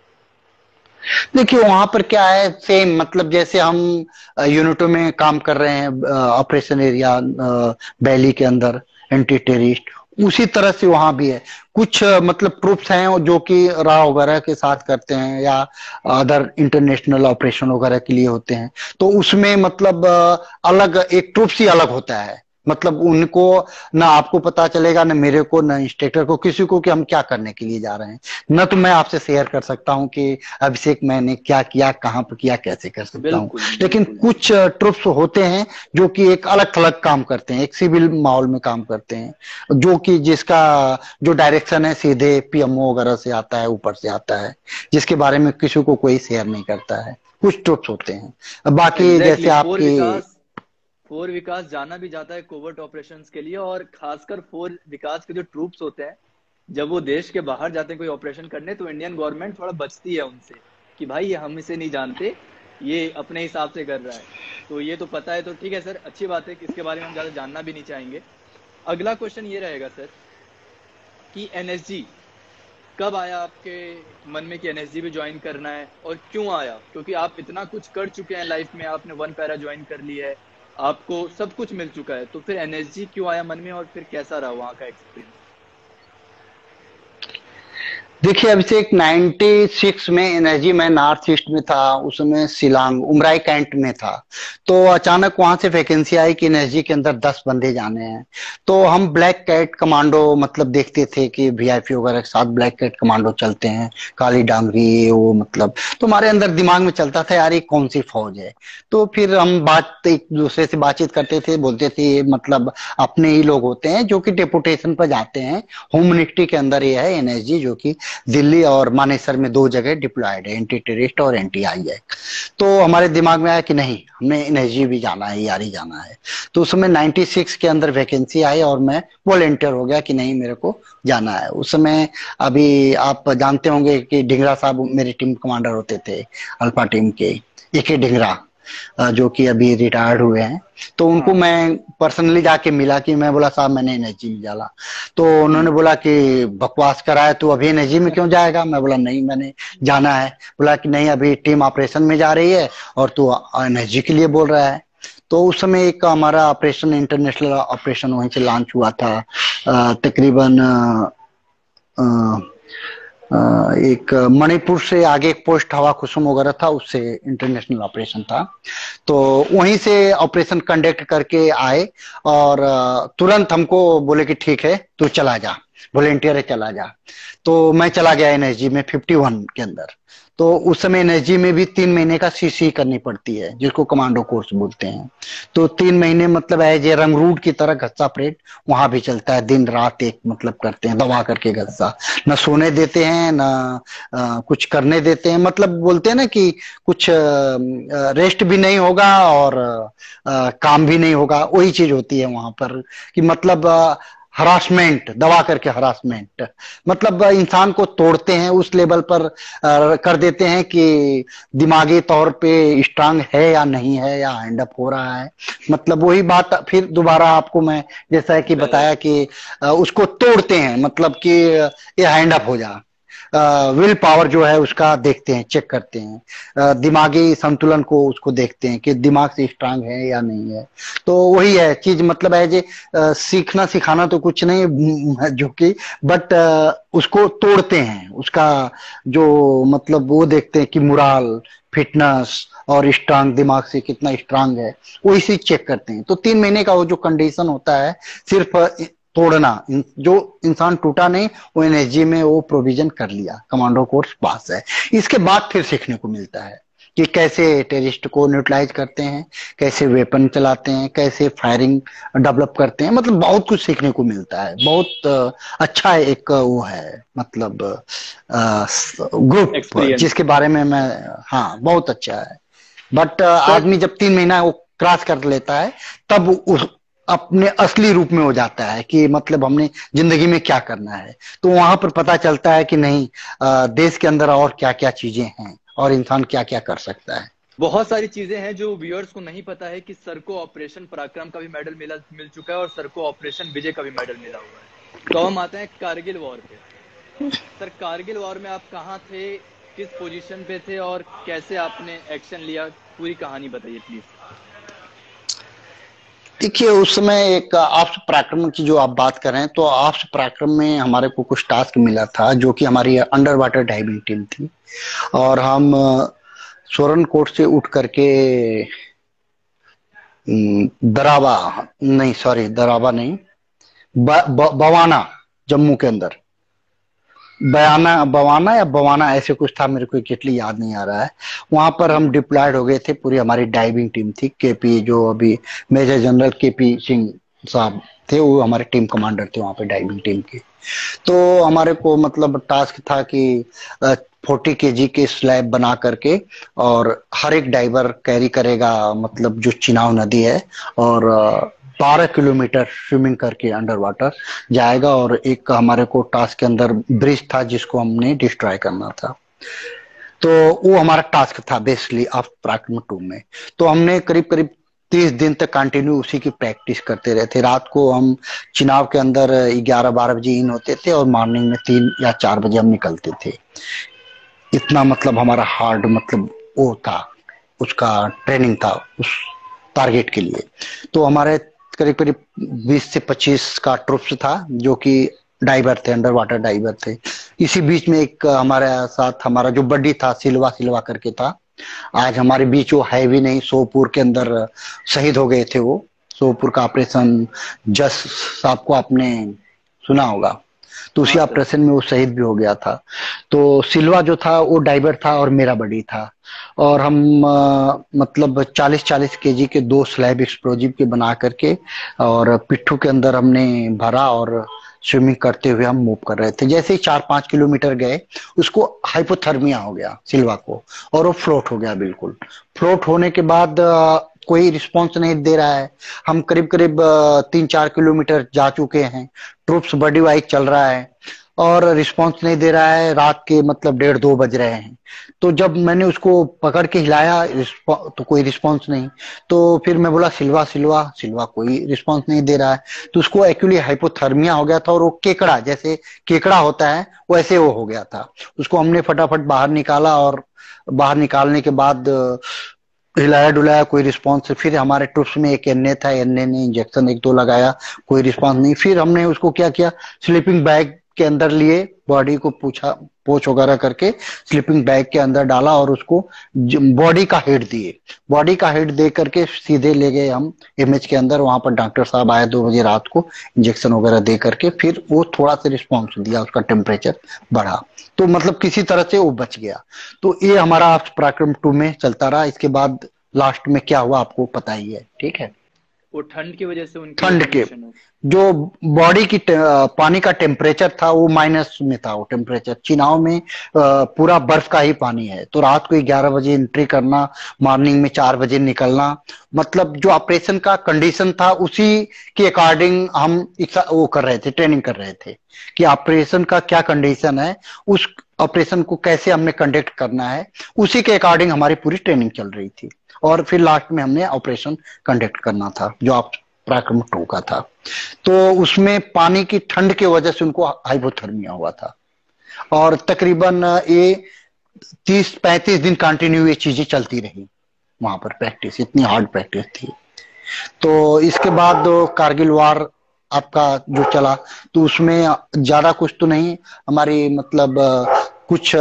देखिए वहां पर क्या है, सेम मतलब जैसे हम यूनिटों में काम कर रहे हैं, ऑपरेशन एरिया वैली के अंदर एंटी टेररिस्ट, उसी तरह से वहां भी है। कुछ मतलब ट्रूप्स हैं जो कि रा वगैरह के साथ करते हैं, या अदर इंटरनेशनल ऑपरेशन वगैरह के लिए होते हैं। तो उसमें मतलब अलग एक ट्रूप्स ही अलग होता है। मतलब उनको ना आपको पता चलेगा, ना मेरे को, ना इंस्ट्रक्टर को, किसी को, कि हम क्या करने के लिए जा रहे हैं। न तो मैं आपसे शेयर कर सकता हूं कि अभिषेक मैंने क्या किया, कहां पर किया, कैसे कर सकता हूं। लेकिन कुछ ट्रुप्स होते हैं जो कि एक अलग थलग काम करते हैं, एक सिविल माहौल में काम करते हैं, जो कि जिसका जो डायरेक्शन है सीधे पीएमओ वगैरह से आता है, ऊपर से आता है, जिसके बारे में किसी को कोई शेयर नहीं करता है। कुछ ट्रुप्स होते हैं, बाकी जैसे आपकी फोर विकास जाना भी जाता है कोवर्ट ऑपरेशंस के लिए, और खासकर फोर विकास के जो ट्रूप्स होते हैं, जब वो देश के बाहर जाते हैं कोई ऑपरेशन करने, तो इंडियन गवर्नमेंट थोड़ा बचती है उनसे कि भाई ये हम इसे नहीं जानते, ये अपने हिसाब से कर रहा है। तो ये तो पता है, तो ठीक है सर, अच्छी बात है कि इसके बारे में हम ज्यादा जानना भी नहीं चाहेंगे। अगला क्वेश्चन ये रहेगा सर कि एनएसजी कब आया आपके मन में कि एनएसजी भी ज्वाइन करना है, और क्यों आया? क्योंकि आप इतना कुछ कर चुके हैं लाइफ में, आपने 1 पैरा ज्वाइन कर लिया है, आपको सब कुछ मिल चुका है, तो फिर एनएसजी क्यों आया मन में, और फिर कैसा रहा वहां का एक्सपीरियंस? देखिए अभिषेक, 96 में एनर्जी में नॉर्थ ईस्ट में था, उसमें शिलांग उमराई कैंट में था। तो अचानक वहां से वैकेंसी आई कि एनर्जी के अंदर 10 बंदे जाने हैं। तो हम ब्लैक कैट कमांडो मतलब देखते थे कि वीआईपी वगैरह के साथ ब्लैक कैट कमांडो चलते हैं, काली डांगरी, वो मतलब तो हमारे अंदर दिमाग में चलता था यार ये कौन सी फौज है। तो फिर हम बात एक दूसरे से बातचीत करते थे, बोलते थे ये मतलब अपने ही लोग होते हैं जो कि डेपुटेशन पर जाते हैं। होम मिनिस्ट्री के अंदर ये है एनएसजी, जो कि दिल्ली और मानेसर में 2 जगह डिप्लॉयड है, एंटी टेररिस्ट और एंटी आई है। तो हमारे दिमाग में आया कि नहीं, हमें एनएसजी भी जाना है, यारी जाना है। तो उस समय 96 के अंदर वैकेंसी आई और मैं वॉलेंटियर हो गया कि नहीं मेरे को जाना है। उस समय अभी आप जानते होंगे कि ढिंगरा साहब मेरे टीम कमांडर होते थे, अल्फा टीम के, एके ढिंगरा, जो कि अभी रिटायर्ड हुए हैं। तो उनको मैं पर्सनली जाके मिला कि मैं बोला साहब मैंने एनएसजी में डाला। तो उन्होंने बोला कि बकवास करा है, तो अभी एनएसजी में क्यों जाएगा? मैं बोला नहीं मैंने जाना है। बोला कि नहीं अभी टीम ऑपरेशन में जा रही है और तू एनएसजी के लिए बोल रहा है। तो उस समय एक हमारा ऑपरेशन, इंटरनेशनल ऑपरेशन वहीं से लॉन्च हुआ था, तकरीबन एक मणिपुर से आगे एक पोस्ट हवा कुसुम वगैरह था, उससे इंटरनेशनल ऑपरेशन था। तो वहीं से ऑपरेशन कंडक्ट करके आए और तुरंत हमको बोले कि ठीक है तू चला जा, वॉलेंटियर है चला जा। तो मैं चला गया एनएसजी में 51 के अंदर। तो उस समय एनएसजी में भी 3 महीने का सीसी करनी पड़ती है, जिसको कमांडो कोर्स बोलते हैं। तो 3 महीने मतलब एज ए रंगरूट की तरह घस्सा परेड वहां भी चलता है, दिन रात एक मतलब करते हैं, दबा करके घस्सा, न सोने देते हैं न कुछ करने देते हैं। मतलब बोलते हैं ना कि कुछ रेस्ट भी नहीं होगा और काम भी नहीं होगा, वही चीज होती है वहां पर कि मतलब हरासमेंट, दबा करके हरासमेंट, मतलब इंसान को तोड़ते हैं उस लेवल पर कर देते हैं कि दिमागी तौर पे स्ट्रांग है या नहीं है, या हैंड अप हो रहा है। मतलब वही बात फिर दोबारा आपको मैं जैसा है कि बताया कि उसको तोड़ते हैं, मतलब कि ये हैंड अप हो जा, विल पावर जो है उसका देखते हैं, चेक करते हैं, दिमागी संतुलन को उसको देखते हैं कि दिमाग से स्ट्रांग है या नहीं है। तो वही है चीज, मतलब है जे सीखना सिखाना तो कुछ नहीं जो कि, बट उसको तोड़ते हैं, उसका जो मतलब वो देखते हैं कि मुराल, फिटनेस और स्ट्रांग, दिमाग से कितना स्ट्रांग है, वही चीज चेक करते हैं। तो 3 महीने का वो जो कंडीशन होता है सिर्फ तोड़ना, जो इंसान टूटा नहीं वो एनएसजी में वो प्रोविजन कर लिया, कमांडो कोर्स पास है। इसके बाद फिर सीखने को मिलता है कि कैसे टेररिस्ट को न्यूट्रलाइज करते हैं, कैसे वेपन चलाते हैं, कैसे फायरिंग डेवलप करते हैं, मतलब बहुत कुछ सीखने को मिलता है। बहुत अच्छा एक वो है, मतलब ग्रुप एक्सपीरियंस। जिसके बारे में मैं, हाँ बहुत अच्छा है। बट सर आदमी जब 3 महीना वो क्रॉस कर लेता है तब उस अपने असली रूप में हो जाता है कि मतलब हमने जिंदगी में क्या करना है। तो वहां पर पता चलता है कि नहीं, देश के अंदर और क्या क्या चीजें हैं और इंसान क्या क्या कर सकता है। बहुत सारी चीजें हैं जो व्यूअर्स को नहीं पता है कि सर को ऑपरेशन पराक्रम का भी मेडल मिल चुका है और सर को ऑपरेशन विजय का भी मेडल मिला हुआ है। तो हम आते हैं कारगिल वॉर पे। सर कारगिल वॉर में आप कहाँ थे, किस पोजीशन पे थे और कैसे आपने एक्शन लिया, पूरी कहानी बताइए प्लीज। देखिए उस समय एक आपस पराक्रम की जो आप बात कर रहे हैं, तो आपस पराक्रम में हमारे को कुछ टास्क मिला था जो कि हमारी अंडर वाटर डाइविंग टीम थी। और हम सोरन कोट से उठ करके दरावा नहीं, सॉरी दरावा नहीं, बवाना, जम्मू के अंदर बवाना या बवाना ऐसे कुछ था, मेरे को एग्जैक्टली याद नहीं आ रहा है। वहां पर हम डिप्लॉयड हो गए थे, पूरी हमारी डाइविंग टीम थी। केपी जो अभी मेजर जनरल केपी सिंह साहब थे, वो हमारे टीम कमांडर थे वहां पे डाइविंग टीम के। तो हमारे को मतलब टास्क था कि 40 kg के स्लैब बना करके, और हर एक डाइवर कैरी करेगा, मतलब जो चिनाव नदी है, और 12 किलोमीटर स्विमिंग करके अंडर वाटर जाएगा। और एक हमारे को टास्क के अंदर ब्रिज था जिसको हमने डिस्ट्रॉय करना था। तो वो हमारा टास्क था बेसिकली ऑफ पराक्रम 2 में। तो हमने करीब करीब 30 दिन तक कंटिन्यू उसी की प्रैक्टिस करते रहे थे। रात को हम चिनाव के अंदर 11-12 बजे इन होते थे और मॉर्निंग में 3 या 4 बजे हम निकलते थे। इतना मतलब हमारा हार्ड मतलब वो था, उसका ट्रेनिंग था उस टारगेट के लिए। तो हमारे करीब करीब 20 से 25 का ट्रुप्स था जो कि डाइवर थे, अंडर वाटर डाइवर थे। इसी बीच में एक हमारे साथ हमारा जो बड्डी था, सिल्वा सिल्वा करके था, आज हमारे बीच वो है भी नहीं, सोपुर के अंदर शहीद हो गए थे वो। सोपुर का ऑपरेशन जस साहब को आपने सुना होगा, तो उसी हाँ सर। ऑपरेशन में वो शहीद भी हो गया था। तो सिल्वा जो था वो डाइवर था और मेरा बड़ी था। और हम मतलब 40-40 kg के 2 स्लैब एक्सप्लोजिव के बना करके और पिट्ठू के अंदर हमने भरा और स्विमिंग करते हुए हम मूव कर रहे थे। जैसे ही 4-5 किलोमीटर गए, उसको हाइपोथर्मिया हो गया सिल्वा को, और वो फ्लोट हो गया। बिल्कुल फ्लोट होने के बाद कोई रिस्पांस नहीं दे रहा है। हम करीब करीब 3-4 किलोमीटर जा चुके हैं, ट्रूप्स बॉडी वाइज चल रहा है और रिस्पांस नहीं दे रहा है। रात के मतलब 1:30-2 बज रहे हैं। तो जब मैंने उसको पकड़ के हिलाया तो कोई रिस्पांस नहीं। तो फिर मैं बोला सिल्वा सिल्वा सिल्वा, कोई रिस्पांस नहीं दे रहा है। तो उसको एक्चुअली हाइपोथर्मिया हो गया था और वो केकड़ा, जैसे केकड़ा होता है वैसे वो हो गया था। उसको हमने फटाफट बाहर निकाला और बाहर निकालने के बाद हिलाया डुलाया, कोई रिस्पॉन्स। फिर हमारे ट्रुप्स में एक एनए था, एनए ने इंजेक्शन 1-2 लगाया, कोई रिस्पॉन्स नहीं। फिर हमने उसको क्या किया, स्लीपिंग बैग के अंदर लिए, बॉडी को पोच वगैरह करके स्लीपिंग बैग के अंदर डाला और उसको बॉडी का हेड दिए। बॉडी का हेड दे करके सीधे ले गए हम इमेज के अंदर। वहां पर डॉक्टर साहब आए 2 बजे रात को, इंजेक्शन वगैरह दे करके फिर वो थोड़ा सा रिस्पॉन्स दिया, उसका टेम्परेचर बढ़ा, तो मतलब किसी तरह से वो बच गया। तो ये हमारा पराक्रम 2 में चलता रहा। इसके बाद लास्ट में क्या हुआ आपको पता ही है, ठीक है। वो ठंड की वजह से उनकी ठंड के कंडीशन हो। जो बॉडी की पानी का टेम्परेचर था वो माइनस में था। वो टेम्परेचर चिनाव में पूरा बर्फ का ही पानी है, तो रात को 11 बजे एंट्री करना, मॉर्निंग में 4 बजे निकलना, मतलब जो ऑपरेशन का कंडीशन था उसी के अकॉर्डिंग हम वो कर रहे थे, ट्रेनिंग कर रहे थे कि ऑपरेशन का क्या कंडीशन है, उस ऑपरेशन को कैसे हमने कंडक्ट करना है, उसी के अकॉर्डिंग हमारी पूरी ट्रेनिंग चल रही थी। और फिर लास्ट में हमने ऑपरेशन कंडक्ट करना था जो आप पराक्रम 2 का था। तो उसमें पानी की ठंड की वजह से उनको हाइपोथर्मिया हुआ था और तकरीबन ये 30-35 दिन कंटिन्यू ये चीजें चलती रही वहां पर। प्रैक्टिस इतनी हार्ड प्रैक्टिस थी। तो इसके बाद कारगिल वार आपका जो चला, तो उसमें ज्यादा कुछ तो नहीं, हमारी मतलब कुछ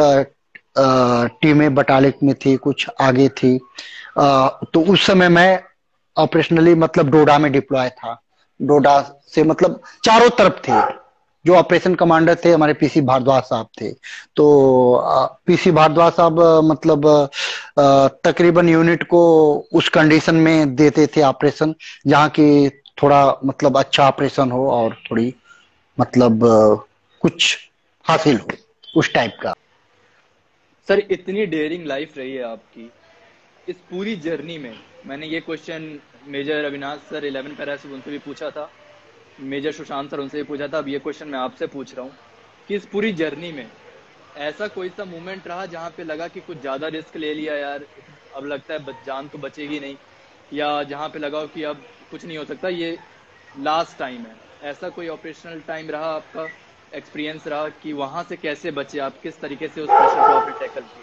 टीमें बटालिक में थी, कुछ आगे थी। तो उस समय मैं ऑपरेशनली मतलब डोडा में डिप्लॉय था। डोडा से मतलब चारों तरफ थे। जो ऑपरेशन कमांडर थे हमारे पीसी भारद्वाज साहब थे। तो पीसी भारद्वाज साहब मतलब तकरीबन यूनिट को उस कंडीशन में देते थे ऑपरेशन जहाँ की थोड़ा मतलब अच्छा ऑपरेशन हो और थोड़ी मतलब कुछ हासिल हो उस टाइप का। सर इतनी डेयरिंग लाइफ रही है आपकी, इस पूरी जर्नी में मैंने ये question major Avinash sir 11 para से उनसे भी पूछा था, मेजर सुशांत सर उनसे भी पूछा था, अब ये क्वेश्चन मैं आपसे पूछ रहा हूँ कि इस पूरी जर्नी में ऐसा कोई सा मोमेंट रहा जहाँ पे लगा कि कुछ ज्यादा रिस्क ले लिया यार, अब लगता है जान तो बचेगी नहीं, या जहाँ पे लगा हो कि अब कुछ नहीं हो सकता, ये लास्ट टाइम है, ऐसा कोई ऑपरेशनल टाइम रहा आपका, एक्सपीरियंस रहा कि वहां से कैसे बचे आप, किस तरीके से उस प्रेशर को आपने टैकल किया?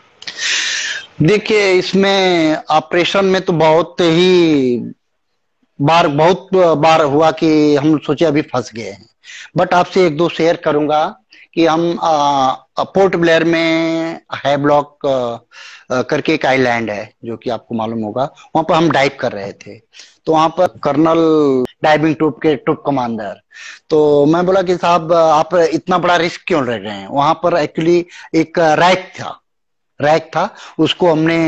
देखिए इसमें ऑपरेशन में तो बहुत बार हुआ कि हम सोचे अभी फंस गए हैं। बट आपसे 1-2 शेयर करूंगा कि हम पोर्ट ब्लेयर में है ब्लॉक करके एक आइलैंड है जो कि आपको मालूम होगा, वहां पर हम डाइव कर रहे थे। तो वहां पर कर्नल डाइविंग ट्रूप कमांडर, तो मैं बोला कि साहब आप इतना बड़ा रिस्क क्यों ले रहे हैं। वहां पर एक्चुअली एक रैक था, उसको हमने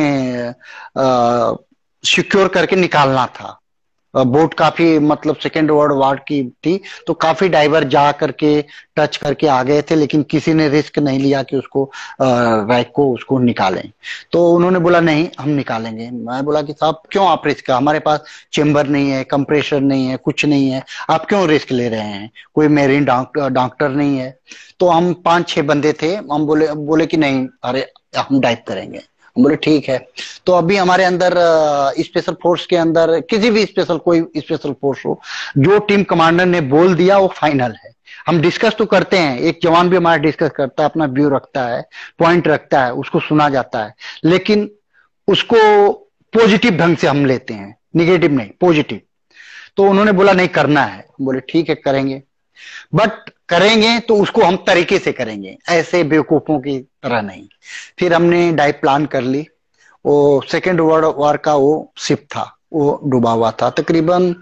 सिक्योर करके निकालना था। बोट काफी मतलब सेकेंड वर्ल्ड वॉर की थी, तो काफी डाइवर जा करके टच करके आ गए थे, लेकिन किसी ने रिस्क नहीं लिया कि उसको रैक को उसको निकालें। तो उन्होंने बोला नहीं हम निकालेंगे। मैं बोला कि साहब क्यों आप रिस्क, हमारे पास चेम्बर नहीं है, कंप्रेशर नहीं है, कुछ नहीं है, आप क्यों रिस्क ले रहे हैं, कोई मेरीन डॉक्टर नहीं है। तो हम 5-6 बंदे थे, हम बोले कि नहीं अरे हम डाइव करेंगे। हम बोले ठीक है। तो अभी हमारे अंदर स्पेशल फोर्स के अंदर किसी भी कोई स्पेशल फोर्स हो, जो टीम कमांडर ने बोल दिया वो फाइनल है। हम डिस्कस तो करते हैं, एक जवान भी हमारा डिस्कस करता है, अपना व्यू रखता है, पॉइंट रखता है, उसको सुना जाता है, लेकिन उसको पॉजिटिव ढंग से हम लेते हैं, निगेटिव नहीं, पॉजिटिव। तो उन्होंने बोला नहीं करना है, बोले ठीक है करेंगे, बट करेंगे तो उसको हम तरीके से करेंगे, ऐसे बेवकूफों की तरह नहीं। फिर हमने डाइव प्लान कर ली। वो सेकेंड वर्ल्ड वॉर का वो शिप था, वो डूबा हुआ था, तकरीबन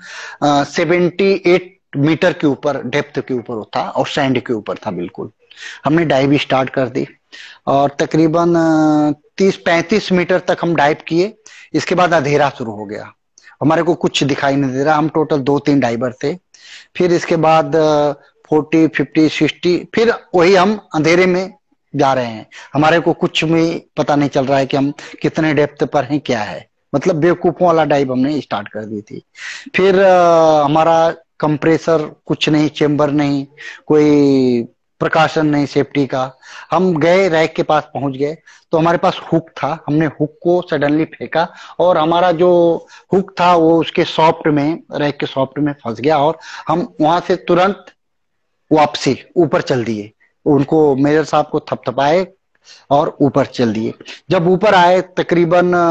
78 मीटर के ऊपर डेप्थ के ऊपर था और सैंड के ऊपर था बिल्कुल। हमने डाइव स्टार्ट कर दी और तकरीबन 30-35 मीटर तक हम डाइव किए। इसके बाद अंधेरा शुरू हो गया, हमारे को कुछ दिखाई नहीं दे रहा। हम टोटल 2-3 डाइवर थे। फिर इसके बाद 40, 50, 60, फिर वही हम अंधेरे में जा रहे हैं, हमारे को कुछ भी पता नहीं चल रहा है कि हम कितने डेप्थ पर हैं, क्या है, मतलब बेवकूफों वाला डाइव हमने स्टार्ट कर दी थी। फिर हमारा कंप्रेसर कुछ नहीं, चेम्बर नहीं, कोई प्रकाशन नहीं सेफ्टी का। हम गए, रैक के पास पहुंच गए तो हमारे पास हुक था, हमने हुक को सडनली फेंका और हमारा जो हुक था वो उसके सॉफ्ट में, रैक के सॉफ्ट में फंस गया और हम वहां से तुरंत वापसी ऊपर चल दिए। उनको मेजर साहब को थपथपाए और ऊपर चल दिए। जब ऊपर आए तकरीबन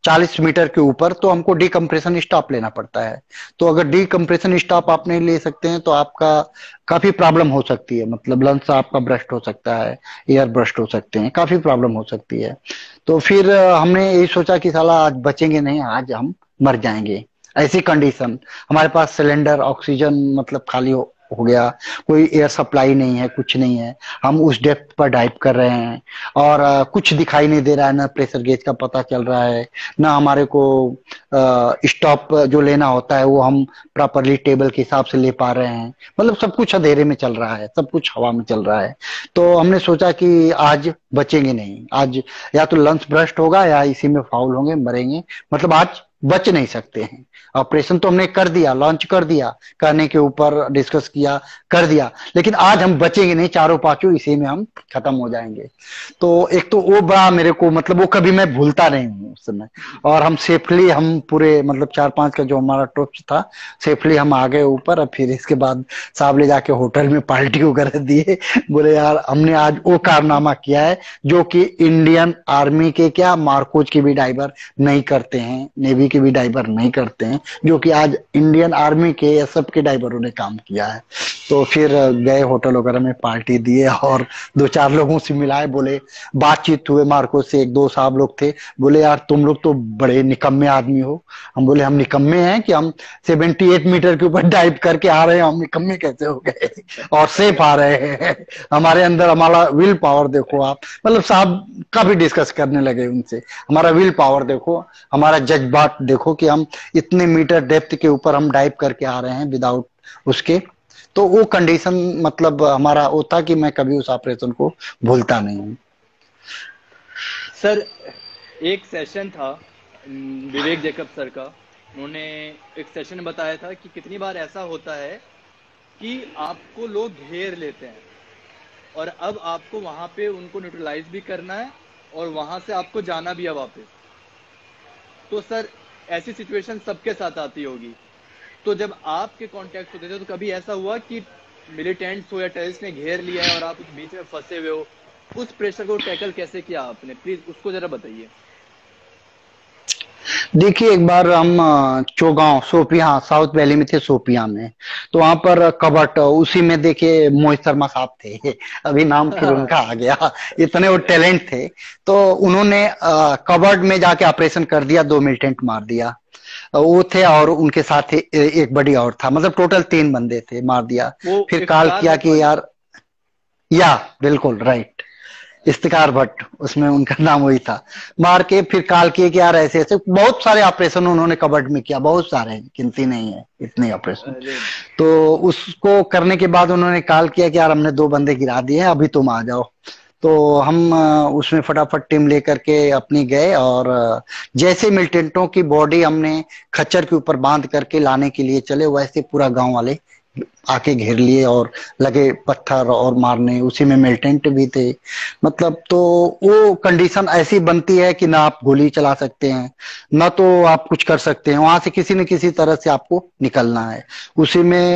40 मीटर के ऊपर, तो हमको डीकम्प्रेशन स्टॉप लेना पड़ता है। तो अगर डीकम्प्रेशन स्टॉप आप नहीं ले सकते हैं तो आपका काफी प्रॉब्लम हो सकती है, मतलब लंग्स आपका ब्रस्ट हो सकता है, एयर ब्रस्ट हो सकते हैं, काफी प्रॉब्लम हो सकती है। तो फिर हमने यही सोचा कि साला आज बचेंगे नहीं, आज हम मर जाएंगे। ऐसी कंडीशन, हमारे पास सिलेंडर ऑक्सीजन मतलब खाली हो गया, कोई एयर सप्लाई नहीं है, कुछ नहीं है। हम उस डेप्थ पर डाइव कर रहे हैं और कुछ दिखाई नहीं दे रहा है, ना प्रेशर गेज का पता चल रहा है, ना हमारे को स्टॉप जो लेना होता है वो हम प्रॉपरली टेबल के हिसाब से ले पा रहे हैं। मतलब सब कुछ अंधेरे में चल रहा है, सब कुछ हवा में चल रहा है। तो हमने सोचा कि आज बचेंगे नहीं, आज या तो लंच ब्रस्ट होगा या इसी में फाउल होंगे, मरेंगे, मतलब आज बच नहीं सकते हैं। ऑपरेशन तो हमने कर दिया, लॉन्च कर दिया, कहने के ऊपर डिस्कस किया, कर दिया, लेकिन आज हम बचेंगे नहीं, चारों पांचों इसी में हम खत्म हो जाएंगे। तो एक तो वो बड़ा मेरे को मतलब वो कभी मैं भूलता नहीं हूँ उस समय। और हम सेफली, हम पूरे मतलब 4-5 का जो हमारा ट्रुप्स था, सेफली हम आ गए ऊपर। और फिर इसके बाद साहब ले जाके होटल में पार्टी वगैरह दिए, बोले यार हमने आज वो कारनामा किया है जो कि इंडियन आर्मी के क्या, मार्कोज के भी डाइवर नहीं करते हैं, नेवी के भी डाइवर नहीं करते हैं, जो कि आज इंडियन आर्मी के एसएफ के डाइवरों ने काम किया है। तो फिर गए होटल वगैरह में पार्टी दिए और 2-4 लोगों से मिलाए, बोले बातचीत हुए मार्को से। 1-2 साहब लोग थे, बोले यार तुम लोग तो बड़े निकम्मे आदमी हो। हम बोले हम निकम्मे हैं कि हम 78 मीटर के ऊपर डाइव करके आ रहे हैं, हम निकम्मे कैसे हो गए और सेफ आ रहे हैं। हमारे अंदर हमारा विल पावर देखो आप, मतलब साहब काफी डिस्कस करने लगे उनसे, हमारा विल पावर देखो, हमारा जज्बात देखो कि हम इतने मीटर डेप्थ के ऊपर हम डाइव करके आ रहे हैं विदाउट उसके। तो वो कंडीशन मतलब हमारा वो था कि मैं कभी उस ऑपरेशन को भूलता नहीं हूँ। सर एक सेशन था विवेक जैकब सर का, उन्होंने एक सेशन में बताया था कि कितनी बार ऐसा होता है कि आपको लोग घेर लेते हैं और अब आपको वहां पे उनको न्यूट्रलाइज भी करना है और वहां से आपको जाना भी है वापस। तो सर ऐसी सिचुएशन सबके साथ आती होगी, तो जब आपके कॉन्टेक्ट होते थे तो कभी ऐसा हुआ कि मिलिटेंट्स हो या टेररिस्ट ने घेर लिया है और आप उस बीच में फंसे हुए हो, उस प्रेशर को टैकल कैसे किया आपने, प्लीज उसको जरा बताइए। देखिए एक बार हम चौगांव सोपिया साउथ वैली में थे, सोपिया में, तो वहां पर कबट, उसी में देखिए मोहित शर्मा साहब थे, अभी नाम फिर उनका आ गया, इतने वो टैलेंट थे। तो उन्होंने कबर्ड में जाके ऑपरेशन कर दिया, 2 मिलिटेंट मार दिया। वो थे और उनके साथ एक बड़ी और था, मतलब टोटल 3 बंदे थे, मार दिया। फिर कॉल किया कि यार, या बिल्कुल राइट, इफ्तिकार भट्ट, उसमें उनका नाम वही था। मार के फिर कॉल किए कि यार ऐसे ऐसे बहुत सारे ऑपरेशन उन्होंने कबर्ड में किया, बहुत सारे, गिनती नहीं है इतने ऑपरेशन। तो उसको करने के बाद उन्होंने कॉल किया कि यार हमने 2 बंदे गिरा दिए हैं, अभी तुम आ जाओ। तो हम उसमें फटाफट टीम लेकर के अपनी गए और जैसे मिलिटेंटों की बॉडी हमने खच्चर के ऊपर बांध करके लाने के लिए चले, वैसे पूरा गांव वाले आके घेर लिए और लगे पत्थर और मारने, उसी में मिलिटेंट भी थे। मतलब तो वो कंडीशन ऐसी बनती है कि ना आप गोली चला सकते हैं, ना तो आप कुछ कर सकते हैं, वहां से किसी न किसी तरह से आपको निकलना है। उसी में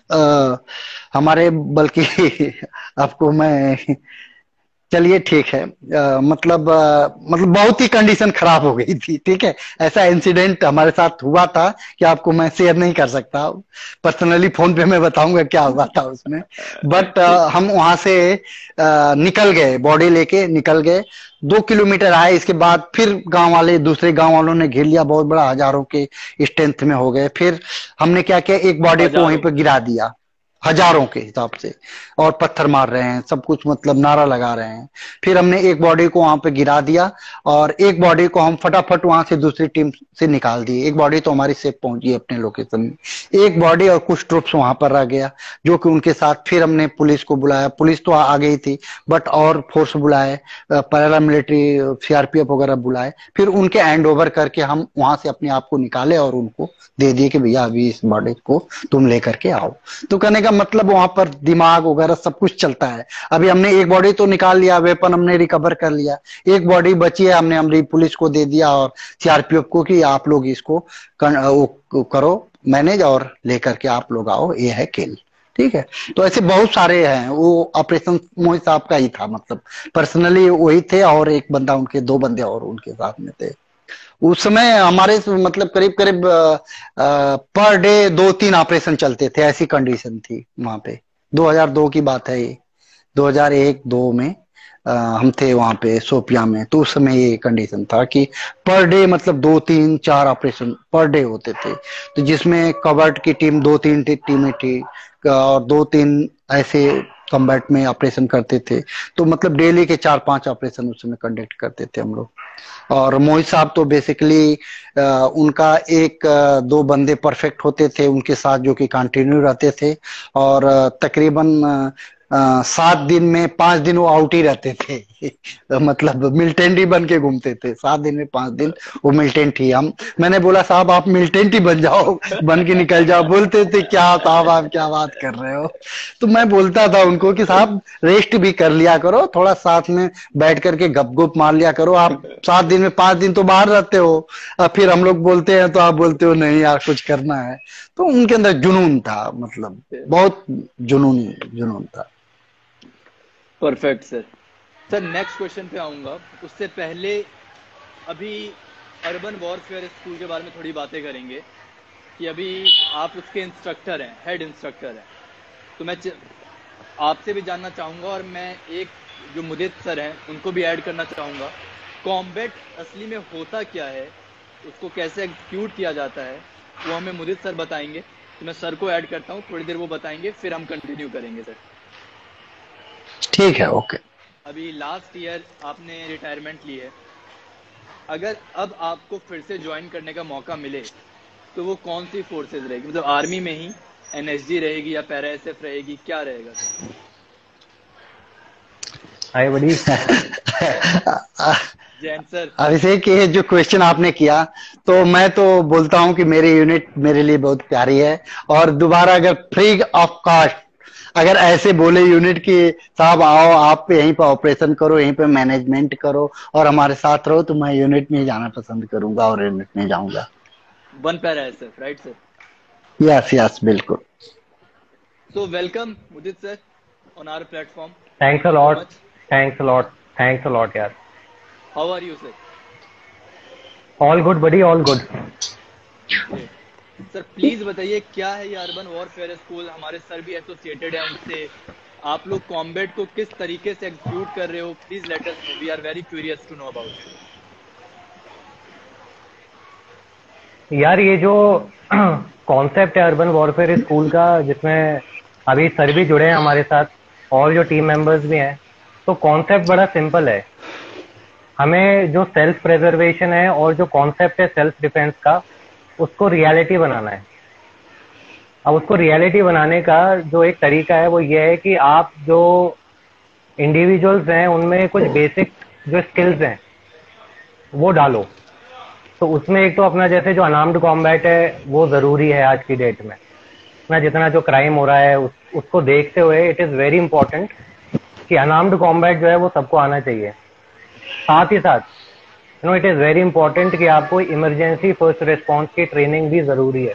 हमारे बल्कि आपको मैं, चलिए ठीक है, मतलब बहुत ही कंडीशन खराब हो गई थी, ठीक है। ऐसा इंसिडेंट हमारे साथ हुआ था कि आपको मैं शेयर नहीं कर सकता, पर्सनली फोन पे मैं बताऊंगा क्या हुआ था उसमें। बट हम वहां से निकल गए, बॉडी लेके निकल गए, 2 किलोमीटर आए, इसके बाद फिर गांव वाले, दूसरे गांव वालों ने घेर लिया, बहुत बड़ा, हजारों के स्ट्रेंथ में हो गए। फिर हमने क्या किया, एक बॉडी को वहीं पर गिरा दिया, हजारों के हिसाब से, और पत्थर मार रहे हैं, सब कुछ मतलब नारा लगा रहे हैं। फिर हमने एक बॉडी को वहां पे गिरा दिया और एक बॉडी को हम फटाफट वहां से दूसरी टीम से निकाल दिए। एक बॉडी तो हमारी सेफ पहुंची अपने लोकेशन में, एक बॉडी और कुछ ट्रुप्स वहां पर रह गया, जो कि उनके साथ फिर हमने पुलिस को बुलाया। पुलिस तो आ गई थी, बट और फोर्स बुलाए, पैरा मिलिट्री, सीआरपीएफ वगैरह बुलाए। फिर उनके हैंड ओवर करके हम वहां से अपने आप को निकाले और उनको दे दिए कि भैया अभी इस बॉडी को तुम लेकर के आओ। तो कहने का मतलब वहां पर दिमाग वगैरह सब कुछ चलता है। अभी हमने एक बॉडी तो निकाल लिया, वेपन हमने रिकवर कर लिया, एक बॉडी बची है, हमने हमारी पुलिस को दे दिया और सीआरपीएफ को कि आप लोग इसको करो मैनेज और लेकर के आप लोग आओ, ये है खेल, ठीक है। तो ऐसे बहुत सारे हैं। वो ऑपरेशन मोहित साहब का ही था, मतलब पर्सनली वही थे और एक बंदा, उनके 2 बंदे और उनके साथ में थे। उस समय हमारे मतलब करीब करीब पर डे 2-3 ऑपरेशन चलते थे, ऐसी कंडीशन थी वहां पे। 2002 की बात है ये, 2001-2 में हम थे वहां पे सोपिया में। तो उस समय ये कंडीशन था कि पर डे मतलब 2-3-4 ऑपरेशन पर डे होते थे। तो जिसमें कवर्ट की टीम 2-3 टीमें थी और 2-3 ऐसे कम्बैट में ऑपरेशन करते थे। तो मतलब डेली के 4-5 ऑपरेशन उस समय कंडक्ट करते थे हम लोग। और मोहित साहब तो बेसिकली उनका एक दो बंदे परफेक्ट होते थे उनके साथ जो कि कंटिन्यू रहते थे। और तकरीबन 7 दिन में 5 दिन वो आउट ही रहते थे। मतलब मिलिटेंट ही बन के घूमते थे, 7 दिन में 5 दिन वो मिलिटेंट ही। हम मैंने बोला साहब आप मिलिटेंट ही बन जाओ, बन के निकल जाओ। बोलते थे क्या साहब आप क्या बात कर रहे हो। तो मैं बोलता था उनको कि साहब रेस्ट भी कर लिया करो, थोड़ा साथ में बैठ करके गप गुप मार लिया करो। आप 7 दिन में 5 दिन तो बाहर रहते हो, अब फिर हम लोग बोलते हैं तो आप बोलते हो नहीं यार कुछ करना है। तो उनके अंदर जुनून था, मतलब बहुत जुनून था। Perfect sir. Sir next question पे आऊंगा, उससे पहले अभी अर्बन वॉरफेयर स्कूल के बारे में थोड़ी बातें करेंगे कि अभी आप उसके इंस्ट्रक्टर हैं, हेड इंस्ट्रक्टर हैं। तो मैं आपसे भी जानना चाहूँगा और मैं एक जो मुदित सर हैं उनको भी ऐड करना चाहूँगा, कॉम्बैट असली में होता क्या है, उसको कैसे एग्जीक्यूट किया जाता है, वो हमें मुदित सर बताएंगे। तो मैं सर को ऐड करता हूँ, थोड़ी देर वो बताएंगे, फिर हम कंटिन्यू करेंगे सर। ठीक है, ओके। अभी लास्ट ईयर आपने रिटायरमेंट ली है, अगर अब आपको फिर से ज्वाइन करने का मौका मिले तो वो कौन सी फोर्सेज रहेगी? मतलब आर्मी में ही एनएसजी रहेगी या पैरा एसएफ रहेगी, क्या रहेगा? हाय बड़ी। जैन सर। अभिषेक, ये जो क्वेश्चन आपने किया तो मैं तो बोलता हूं कि मेरी यूनिट मेरे लिए बहुत प्यारी है। और दोबारा अगर फ्री ऑफ कॉस्ट अगर ऐसे बोले यूनिट की साहब आओ आप यहीं पर ऑपरेशन करो, यहीं पे मैनेजमेंट करो और हमारे साथ रहो, तो मैं यूनिट में जाना पसंद करूंगा और यूनिट में जाऊंगा। One para SF, right sir? Yes yes, बिल्कुल। So welcome Mudit sir on our platform. Thanks a lot, thanks a lot, thanks a lot यार। How are you sir? All good buddy, all good. Sir please बताइए क्या है ये urban warfare school? हमारे sir भी associated है उनसे। आप लोग कॉम्बैट को किस तरीके से एग्जीक्यूट कर रहे हो? Please let us know, we are very curious to know about it. यार ये जो कॉन्सेप्ट है अर्बन वॉरफेयर स्कूल का, जिसमें अभी सर भी जुड़े हैं हमारे साथ और जो टीम मेंबर्स भी हैं, तो कॉन्सेप्ट बड़ा सिंपल है। हमें जो सेल्फ प्रिजर्वेशन है और जो कॉन्सेप्ट है सेल्फ डिफेंस का, उसको रियलिटी बनाना है। अब उसको रियलिटी बनाने का जो एक तरीका है वो ये है कि आप जो इंडिविजुअल्स हैं उनमें कुछ बेसिक जो स्किल्स हैं वो डालो। तो उसमें एक तो अपना जैसे जो अनार्म्ड कॉम्बैट है वो ज़रूरी है आज की डेट में ना, जितना जो क्राइम हो रहा है उसको देखते हुए इट इज़ वेरी इंपॉर्टेंट कि अनार्म्ड कॉम्बैट जो है वो सबको आना चाहिए। साथ ही साथ इट इज़ वेरी इंपॉर्टेंट कि आपको इमरजेंसी फर्स्ट रिस्पॉन्स की ट्रेनिंग भी ज़रूरी है।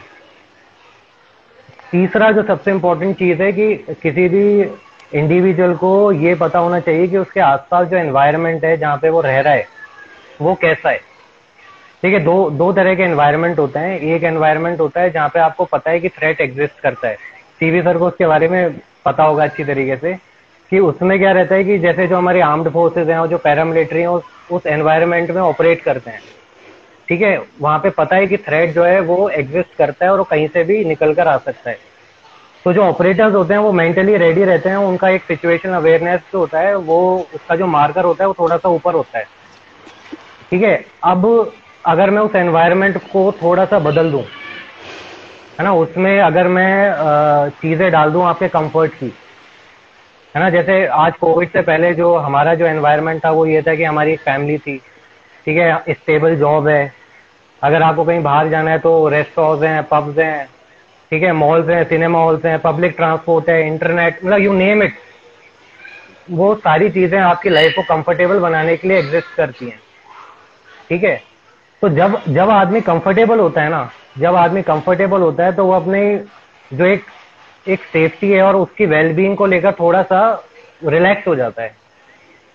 तीसरा जो सबसे इम्पोर्टेंट चीज़ है कि किसी भी इंडिविजुअल को ये पता होना चाहिए कि उसके आसपास जो एनवायरनमेंट है जहाँ पे वो रह रहा है वो कैसा है। ठीक है, दो तरह के एनवायरनमेंट होते हैं। एक एनवायरनमेंट होता है जहाँ पे आपको पता है कि थ्रेट एग्जिस्ट करता है। सीवी सर को उसके बारे में पता होगा अच्छी तरीके से कि उसमें क्या रहता है कि जैसे जो हमारी आर्म्ड फोर्सेज हैं और जो पैरामिलिट्री हैं उस एनवायरनमेंट में ऑपरेट करते हैं। ठीक है, वहाँ पे पता है कि थ्रेट जो है वो एग्जिस्ट करता है और कहीं से भी निकल कर आ सकता है। तो जो ऑपरेटर्स होते हैं वो मेंटली रेडी रहते हैं। उनका एक सिचुएशन अवेयरनेस जो होता है वो उसका जो मार्कर होता है वो थोड़ा सा ऊपर होता है। ठीक है, अब अगर मैं उस एनवायरनमेंट को थोड़ा सा बदल दूं, है ना, उसमें अगर मैं चीज़ें डाल दूं आपके कंफर्ट की, है ना, जैसे आज कोविड से पहले जो हमारा जो एनवायरनमेंट था वो ये था कि हमारी एक फैमिली थी। ठीक है, स्टेबल जॉब है, अगर आपको कहीं बाहर जाना है तो रेस्टोरेंट्स हैं, पब्स हैं, ठीक है, मॉल्स हैं, सिनेमा हॉल्स हैं, पब्लिक ट्रांसपोर्ट है, इंटरनेट, मतलब यू नेम इट, वो सारी चीज़ें आपकी लाइफ को कंफर्टेबल बनाने के लिए एग्जिस्ट करती हैं। ठीक है, तो जब आदमी कंफर्टेबल होता है ना, जब आदमी कंफर्टेबल होता है तो वो अपने जो एक सेफ्टी है और उसकी वेलबींग को लेकर थोड़ा सा रिलैक्स हो जाता है।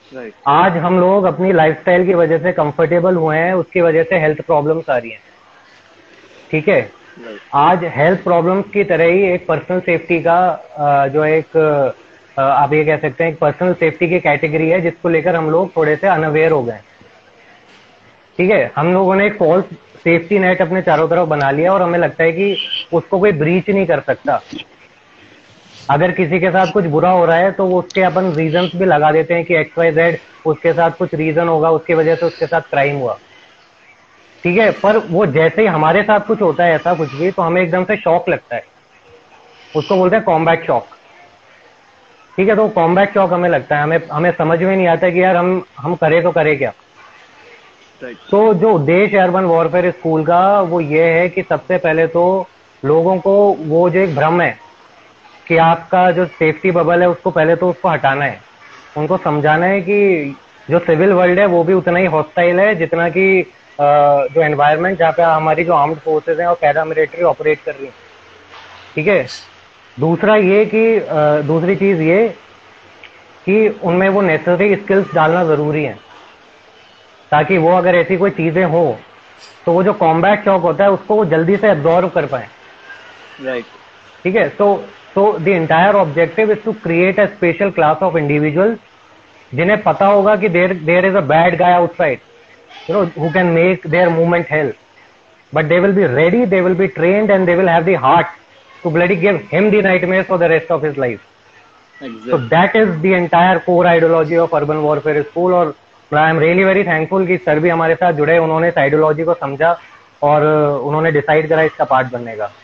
राइट आज हम लोग अपनी लाइफस्टाइल की वजह से कंफर्टेबल हुए हैं, उसकी वजह से हेल्थ प्रॉब्लम्स आ रही हैं। ठीक है, राइट आज हेल्थ प्रॉब्लम्स की तरह ही एक पर्सनल सेफ्टी का जो एक आप ये कह सकते हैं एक पर्सनल सेफ्टी की कैटेगरी है, जिसको लेकर हम लोग थोड़े से अनअवेयर हो गए। ठीक है, हम लोगों ने एक फॉल्स सेफ्टी नेट अपने चारों तरफ बना लिया और हमें लगता है कि उसको कोई ब्रीच नहीं कर सकता। अगर किसी के साथ कुछ बुरा हो रहा है तो वो उसके अपन रीजंस भी लगा देते हैं कि एक्स वाई जेड, उसके साथ कुछ रीजन होगा, उसकी वजह से उसके साथ क्राइम हुआ। ठीक है, पर वो जैसे ही हमारे साथ कुछ होता है ऐसा कुछ भी, तो हमें एकदम से शॉक लगता है, उसको बोलते हैं कॉम्बैट शॉक। ठीक है, तो कॉम्बैट शॉक हमें लगता है, हमें हमें समझ में नहीं आता कि यार हम करें तो करें क्या। राइट तो जो उद्देश्य अर्बन वॉरफेयर स्कूल का वो ये है कि सबसे पहले तो लोगों को वो जो एक भ्रम है कि आपका जो सेफ्टी बबल है उसको पहले तो उसको हटाना है। उनको समझाना है कि जो सिविल वर्ल्ड है वो भी उतना ही हॉस्टाइल है जितना कि जो एनवायरनमेंट जहाँ पे हमारी जो आर्म्ड फोर्सेज हैं और पैरामिलिट्री ऑपरेट कर रही है। ठीक है, दूसरा ये कि दूसरी चीज ये कि उनमें वो नेसेसरी स्किल्स डालना जरूरी है, ताकि वो अगर ऐसी कोई चीजें हो तो वो जो कॉम्बैट शॉक होता है उसको वो जल्दी से एब्जॉर्व कर पाए। राइट ठीक है, so the entire objective is to create a special class of individuals जिन्हें पता होगा कि there is a bad guy outside, who can make their movement hell, but they will be ready, they will be trained, and they will have the heart to bloody give him the nightmares for the rest of his life. So exact that is the entire core ideology of urban warfare school, और I am really very thankful कि sir भी हमारे साथ जुड़े, उन्होंने इस ideology को समझा और उन्होंने डिसाइड करा इसका पार्ट बनने का।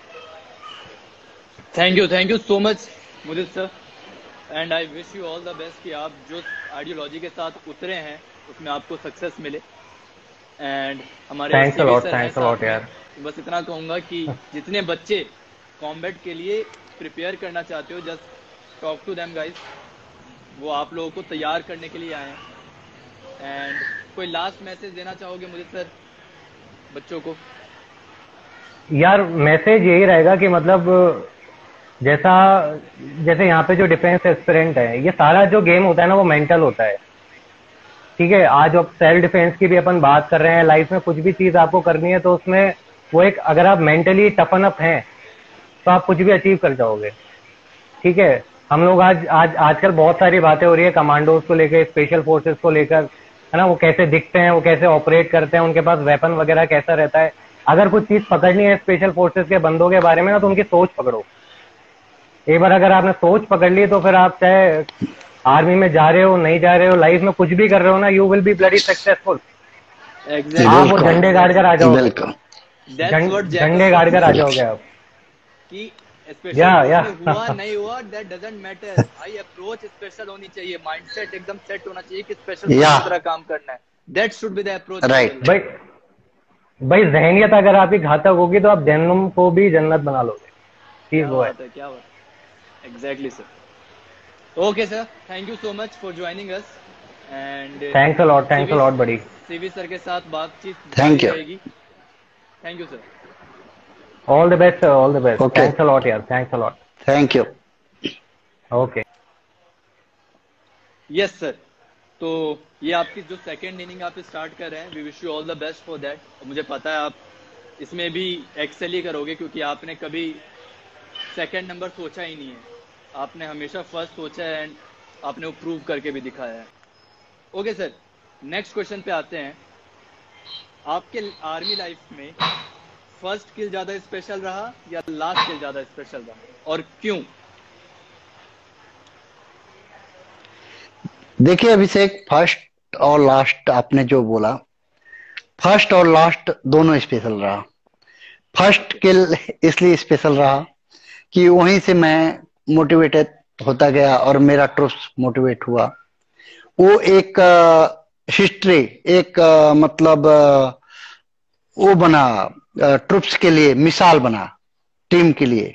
Thank you so much Mudit sir, and I wish you all the best कि आप जो आइडियोलॉजी के साथ उतरे हैं उसमें आपको सक्सेस मिले। एंड हमारे thanks a CV lot, sir हैं थैंक्स अ साथ लॉट में, यार। तो बस इतना कहूँगा कि जितने बच्चे कॉम्बैट के लिए प्रिपेयर करना चाहते हो, just talk to them guys, वो आप लोगों को तैयार करने के लिए आए हैं। एंड कोई लास्ट मैसेज देना चाहोगे मुझे सर बच्चों को? यार मैसेज यही रहेगा कि मतलब जैसे यहाँ पे जो डिफेंस एस्पिरेंट है, ये सारा जो गेम होता है ना वो मेंटल होता है। ठीक है, आज अब सेल्फ डिफेंस की भी अपन बात कर रहे हैं, लाइफ में कुछ भी चीज आपको करनी है तो उसमें वो एक, अगर आप मेंटली टफन अप हैं तो आप कुछ भी अचीव कर जाओगे। ठीक है, हम लोग आजकल बहुत सारी बातें हो रही है कमांडोज को लेकर, स्पेशल फोर्सेस को लेकर, है ना, वो कैसे दिखते हैं, वो कैसे ऑपरेट करते हैं, उनके पास वेपन वगैरह कैसा रहता है। अगर कुछ चीज पकड़नी है स्पेशल फोर्सेस के बंदों के बारे में ना, तो उनकी सोच पकड़ो। एक बार अगर आपने सोच पकड़ ली तो फिर आप चाहे आर्मी में जा रहे हो नहीं जा रहे हो, लाइफ में कुछ भी कर रहे हो ना, you will be bloody successful. आप वो झंडे गाड़ कर आ जाओगे, बिल्कुल झंडे गाड़ कर आ जाओगे आप। कि या स्पेशल हुआ नहीं हुआ दैट डजंट मैटर, भाई अप्रोच स्पेशल होनी चाहिए, माइंडसेट एकदम सेट होना चाहिए कि स्पेशल या तरह काम करना है। That should be the approach. Right भाई जहनियत अगर आपकी घातक होगी तो आप जहन्नुम को भी जन्नत बना लोगे। चीज वो है। क्या बात है, exactly sir. Okay sir, thank you so much for joining us and thanks a lot buddy. CV sir के साथ बातचीत थैंक यू रहेगी। Thank you sir. All the best, all the best. Okay. Thanks a lot यार, thanks a lot. Thank you. Okay yes sir, तो ये आपकी जो second inning आप स्टार्ट कर रहे हैं, we wish you all the best for that. मुझे पता है आप इसमें भी एक्सेल ही करोगे, क्योंकि आपने कभी सेकंड नंबर सोचा ही नहीं है, आपने हमेशा फर्स्ट सोचा है एंड आपने वो प्रूव करके भी दिखाया है। ओके सर, नेक्स्ट क्वेश्चन पे आते हैं। आपके आर्मी लाइफ में फर्स्ट किल ज्यादा स्पेशल रहा या लास्ट किल ज्यादा स्पेशल रहा, और क्यों? देखिए अभिषेक, फर्स्ट और लास्ट आपने जो बोला, फर्स्ट और लास्ट दोनों स्पेशल रहा। फर्स्ट किल इसलिए स्पेशल रहा कि वहीं से मैं मोटिवेटेड होता गया और मेरा ट्रुप्स मोटिवेट हुआ। वो एक हिस्ट्री, एक मतलब वो बना, ट्रुप्स के लिए मिसाल बना, टीम के लिए।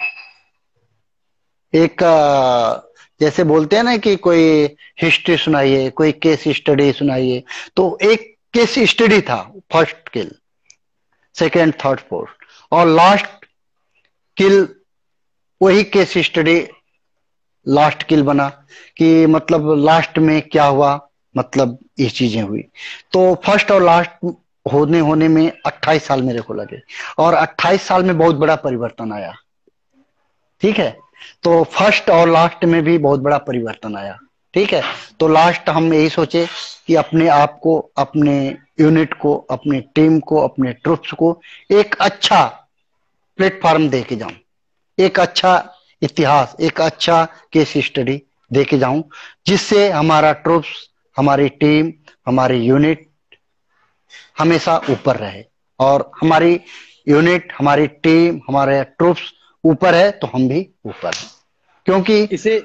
एक जैसे बोलते हैं ना कि कोई हिस्ट्री सुनाइए, कोई केस स्टडी सुनाइए, तो एक केस स्टडी था first kill, second, third, fourth, और लास्ट किल वही केस स्टडी लास्ट किल बना कि मतलब लास्ट में क्या हुआ, मतलब ये चीजें हुई। तो फर्स्ट और लास्ट होने होने में 28 साल मेरे को लगे, और 28 साल में बहुत बड़ा परिवर्तन आया। ठीक है, तो फर्स्ट और लास्ट में भी बहुत बड़ा परिवर्तन आया। ठीक है, तो लास्ट हम यही सोचे कि अपने आप को, अपने यूनिट को, अपने टीम को, अपने ट्रुप्स को एक अच्छा प्लेटफॉर्म दे के जाऊं, एक अच्छा इतिहास, एक अच्छा केस स्टडी दे के जाऊं, जिससे हमारा ट्रुप्स, हमारी टीम, हमारी यूनिट हमेशा ऊपर रहे। और हमारी यूनिट, हमारी टीम, हमारे ट्रुप्स ऊपर है तो हम भी ऊपर हैं, क्योंकि इसे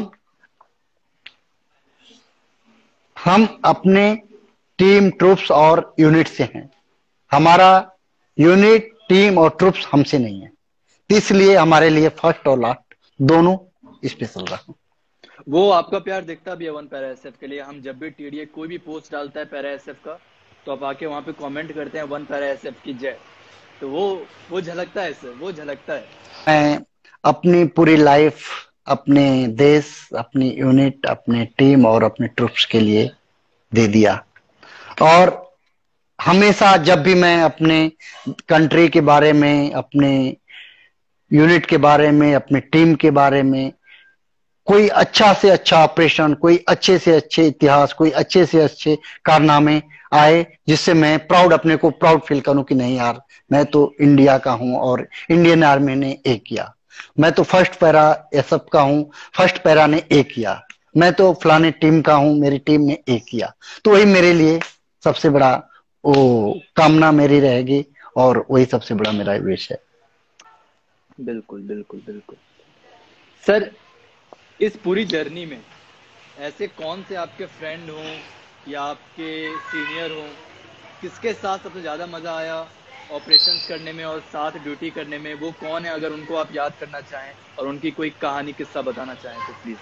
हम अपने टीम, ट्रुप्स और यूनिट से हैं। हमारा यूनिट, टीम और ट्रुप्स हमसे नहीं है, इसलिए हमारे लिए फर्स्ट और लास्ट दोनों स्पेशल रहा। वो आपका प्यार दिखता भी है वन पैरा एसएफ के लिए। हम जब भी टीडीए कोई भी पोस्ट डालता है पैरा एसएफ का, तो आप आके वहां पे कमेंट करते हैं वन पैरा एसएफ की जय, तो वो झलकता है सर, वो झलकता है। मैं अपनी पूरी लाइफ अपने देश, अपनी यूनिट, अपने टीम और अपने ट्रुप्स के लिए दे दिया। और हमेशा जब भी मैं अपने कंट्री के बारे में, अपने यूनिट के बारे में, अपने टीम के बारे में कोई अच्छा से अच्छा ऑपरेशन, कोई अच्छे से अच्छे इतिहास, कोई अच्छे से अच्छे कारनामे आए, जिससे मैं प्राउड, अपने को प्राउड फील करूं कि नहीं यार, मैं तो इंडिया का हूं और इंडियन आर्मी ने एक किया। मैं तो फर्स्ट पैरा एसएफ का हूं, फर्स्ट पैरा ने एक किया। मैं तो फलाने टीम का हूं, मेरी टीम ने एक किया। तो वही मेरे लिए सबसे बड़ा वो कामना मेरी रहेगी, और वही सबसे बड़ा मेरा विश है। बिल्कुल बिल्कुल बिल्कुल सर। इस पूरी जर्नी में ऐसे कौन से आपके फ्रेंड हो या आपके सीनियर हो, किसके साथ सबसे ज्यादा मजा आया ऑपरेशंस करने में और साथ ड्यूटी करने में? वो कौन है, अगर उनको आप याद करना चाहें और उनकी कोई कहानी, किस्सा बताना चाहें तो प्लीज।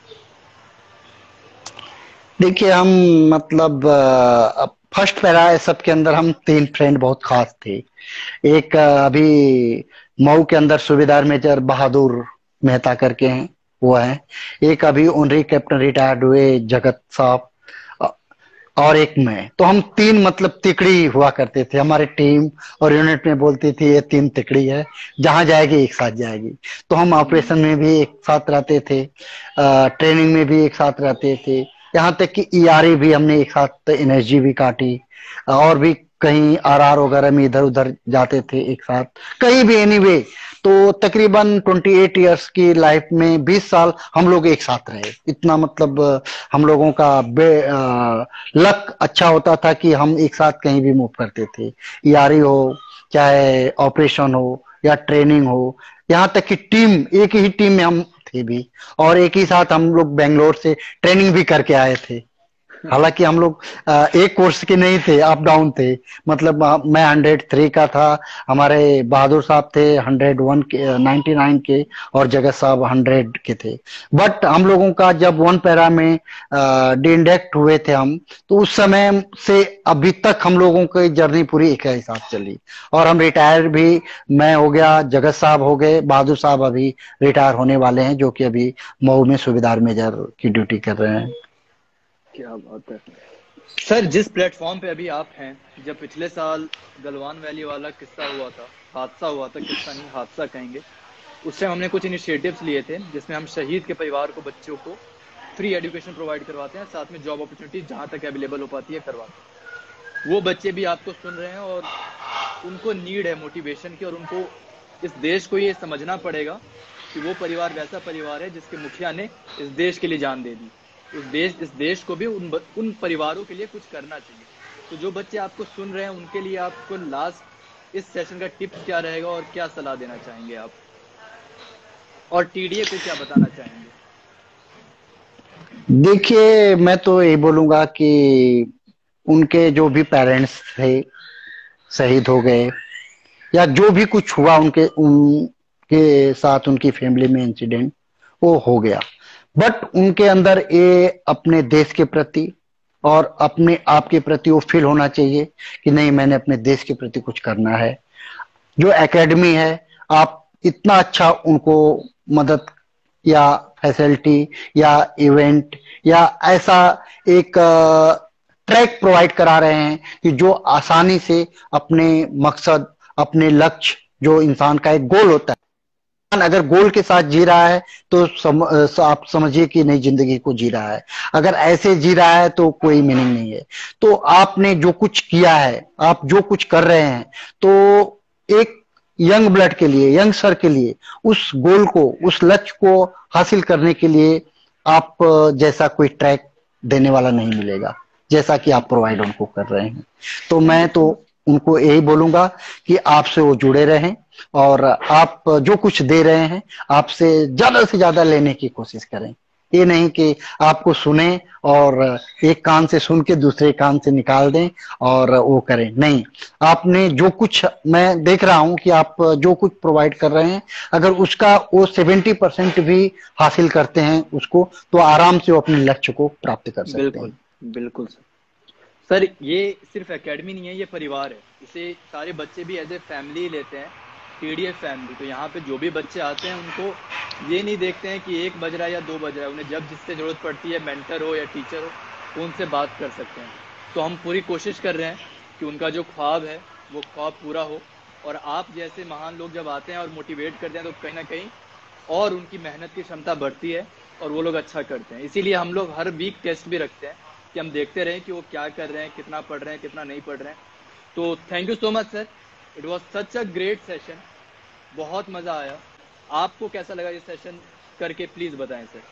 देखिए, हम मतलब फर्स्ट पैरा एसएफ के अंदर हम 3 फ्रेंड बहुत खास थे। एक अभी मऊ के अंदर सूबेदार मेजर बहादुर मेहता करके हैं, वो है। एक अभी ऑनरी कैप्टन रिटायर्ड हुए जगत साहब, और एक मैं। तो हम 3 मतलब तिकड़ी हुआ करते थे। हमारे टीम और यूनिट में बोलती थी ये 3 तिकड़ी है, जहां जाएगी एक साथ जाएगी। तो हम ऑपरेशन में भी एक साथ रहते थे, ट्रेनिंग में भी एक साथ रहते थे, यहाँ तक कि ईआरई भी हमने एक साथ एनएसजी भी काटी, और भी कहीं आरआर वगैरह में इधर उधर जाते थे एक साथ, कहीं भी एनीवे। तो तकरीबन 28 इयर्स की लाइफ में 20 साल हम लोग एक साथ रहे। इतना मतलब हम लोगों का लक अच्छा होता था कि हम एक साथ कहीं भी मूव करते थे, ईआरई हो, चाहे ऑपरेशन हो या ट्रेनिंग हो, यहाँ तक कि टीम, एक ही टीम में हम थे भी, और एक ही साथ हम लोग बेंगलोर से ट्रेनिंग भी करके आए थे। हालांकि हम लोग एक कोर्स के नहीं थे, अप डाउन थे। मतलब मैं 103 का था, हमारे बहादुर साहब थे 101 के, 99 के, और जगत साहब 100 के थे। बट हम लोगों का जब वन पैरा में डिंडेक्ट हुए थे हम, तो उस समय से अभी तक हम लोगों की जर्नी पूरी एक ही साथ चली। और हम रिटायर भी, मैं हो गया, जगत साहब हो गए, बहादुर साहब अभी रिटायर होने वाले हैं, जो कि अभी मऊ में सूबेदार मेजर की ड्यूटी कर रहे हैं। क्या बात है सर। जिस प्लेटफॉर्म पे अभी आप हैं, जब पिछले साल गलवान वैली वाला किस्सा हुआ था, हादसा हुआ था, किस्सा नहीं हादसा कहेंगे, उस टाइम हमने कुछ इनिशिएटिव्स लिए थे, जिसमें हम शहीद के परिवार को, बच्चों को फ्री एजुकेशन प्रोवाइड करवाते हैं, साथ में जॉब अपॉर्चुनिटी जहां तक अवेलेबल हो पाती है करवाते हैं। वो बच्चे भी आपको सुन रहे हैं और उनको नीड है मोटिवेशन की, और उनको इस देश को ये समझना पड़ेगा कि वो परिवार वैसा परिवार है जिसके मुखिया ने इस देश के लिए जान दे दी। इस देश को भी उन परिवारों के लिए कुछ करना चाहिए। तो जो बच्चे आपको सुन रहे हैं, उनके लिए आपको लास्ट इस सेशन का टिप्स क्या रहेगा और क्या सलाह देना चाहेंगे आप, और टीडीए को क्या बताना चाहेंगे? देखिए, मैं तो यही बोलूंगा कि उनके जो भी पेरेंट्स थे शहीद हो गए, या जो भी कुछ हुआ उनके साथ, उनकी फैमिली में इंसिडेंट वो हो गया, बट उनके अंदर ये अपने देश के प्रति और अपने आप के प्रति वो फील होना चाहिए कि नहीं, मैंने अपने देश के प्रति कुछ करना है। जो एकेडमी है, आप इतना अच्छा उनको मदद या फैसिलिटी या इवेंट या ऐसा एक ट्रैक प्रोवाइड करा रहे हैं कि जो आसानी से अपने मकसद, अपने लक्ष्य, जो इंसान का एक गोल होता है, अगर गोल के साथ जी रहा है तो आप समझिए कि नई जिंदगी को जी रहा है। अगर ऐसे जी रहा है तो कोई मीनिंग नहीं है। तो आपने जो कुछ किया है, आप जो कुछ कर रहे हैं, तो एक यंग ब्लड के लिए, यंगस्टर के लिए उस गोल को, उस लक्ष्य को हासिल करने के लिए आप जैसा कोई ट्रैक देने वाला नहीं मिलेगा, जैसा कि आप प्रोवाइड उनको कर रहे हैं। तो मैं तो उनको यही बोलूंगा कि आपसे वो जुड़े रहें और आप जो कुछ दे रहे हैं आपसे से ज्यादा लेने की कोशिश करें। ये नहीं कि आपको सुने और एक कान से सुन के दूसरे कान से निकाल दें और वो करें, नहीं। आपने जो कुछ, मैं देख रहा हूं कि आप जो कुछ प्रोवाइड कर रहे हैं, अगर उसका वो 70% भी हासिल करते हैं उसको, तो आराम से वो अपने लक्ष्य को प्राप्त कर सकते हैं। बिल्कुल बिल्कुल सर, ये सिर्फ एकेडमी नहीं है, ये परिवार है। इसे सारे बच्चे भी एज ए फैमिली लेते हैं, TDF फैमिली। तो यहाँ पे जो भी बच्चे आते हैं उनको ये नहीं देखते हैं कि 1 बज रहा है या 2 बज रहा है। उन्हें जब जिससे जरूरत पड़ती है, मेंटर हो या टीचर हो, तो उनसे बात कर सकते हैं। तो हम पूरी कोशिश कर रहे हैं कि उनका जो ख्वाब है वो ख्वाब पूरा हो। और आप जैसे महान लोग जब आते हैं और मोटिवेट करते हैं, तो कहीं ना कहीं और उनकी मेहनत की क्षमता बढ़ती है और वो लोग अच्छा करते हैं। इसीलिए हम लोग हर वीक टेस्ट भी रखते हैं कि हम देखते रहें कि वो क्या कर रहे हैं, कितना पढ़ रहे हैं, कितना नहीं पढ़ रहे हैं। तो thank you so much sir, it was such a great session, बहुत मजा आया। आपको कैसा लगा ये सेशन करके, प्लीज बताएं सर।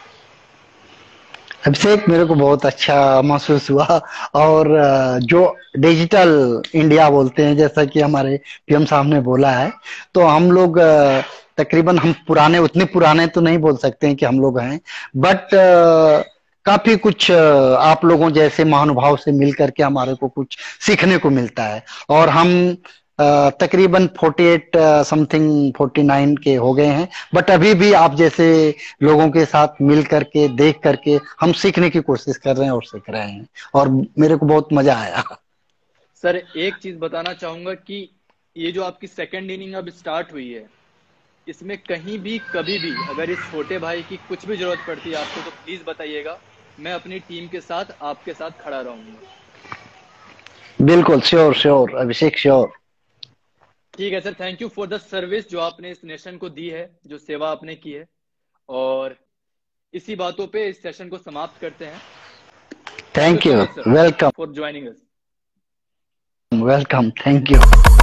अभिषेक, मेरे को बहुत अच्छा महसूस हुआ। और जो डिजिटल इंडिया बोलते हैं, जैसा कि हमारे PM साहब ने बोला है, तो हम लोग तकरीबन, हम पुराने, उतने पुराने तो नहीं बोल सकते हैं कि हम लोग हैं, बट काफी कुछ आप लोगों जैसे महानुभाव से मिल करके हमारे को कुछ सीखने को मिलता है। और हम तकरीबन 48 समथिंग 49 के हो गए हैं, बट अभी भी आप जैसे लोगों के साथ मिल करके, देख करके हम सीखने की कोशिश कर रहे हैं और सीख रहे हैं, और मेरे को बहुत मजा आया। सर एक चीज बताना चाहूंगा कि ये जो आपकी सेकेंड इनिंग अब स्टार्ट हुई है, इसमें कहीं भी कभी भी अगर इस छोटे भाई की कुछ भी जरूरत पड़ती है आपको, तो प्लीज बताइएगा। मैं अपनी टीम के साथ आपके साथ खड़ा रहूंगा। बिल्कुल, श्योर श्योर अभिषेक, श्योर। ठीक है sir, thank you for the service जो आपने इस नेशन को दी है, जो सेवा आपने की है। और इसी बातों पे इस सेशन को समाप्त करते हैं। Thank you, welcome, for joining us. Welcome, thank you.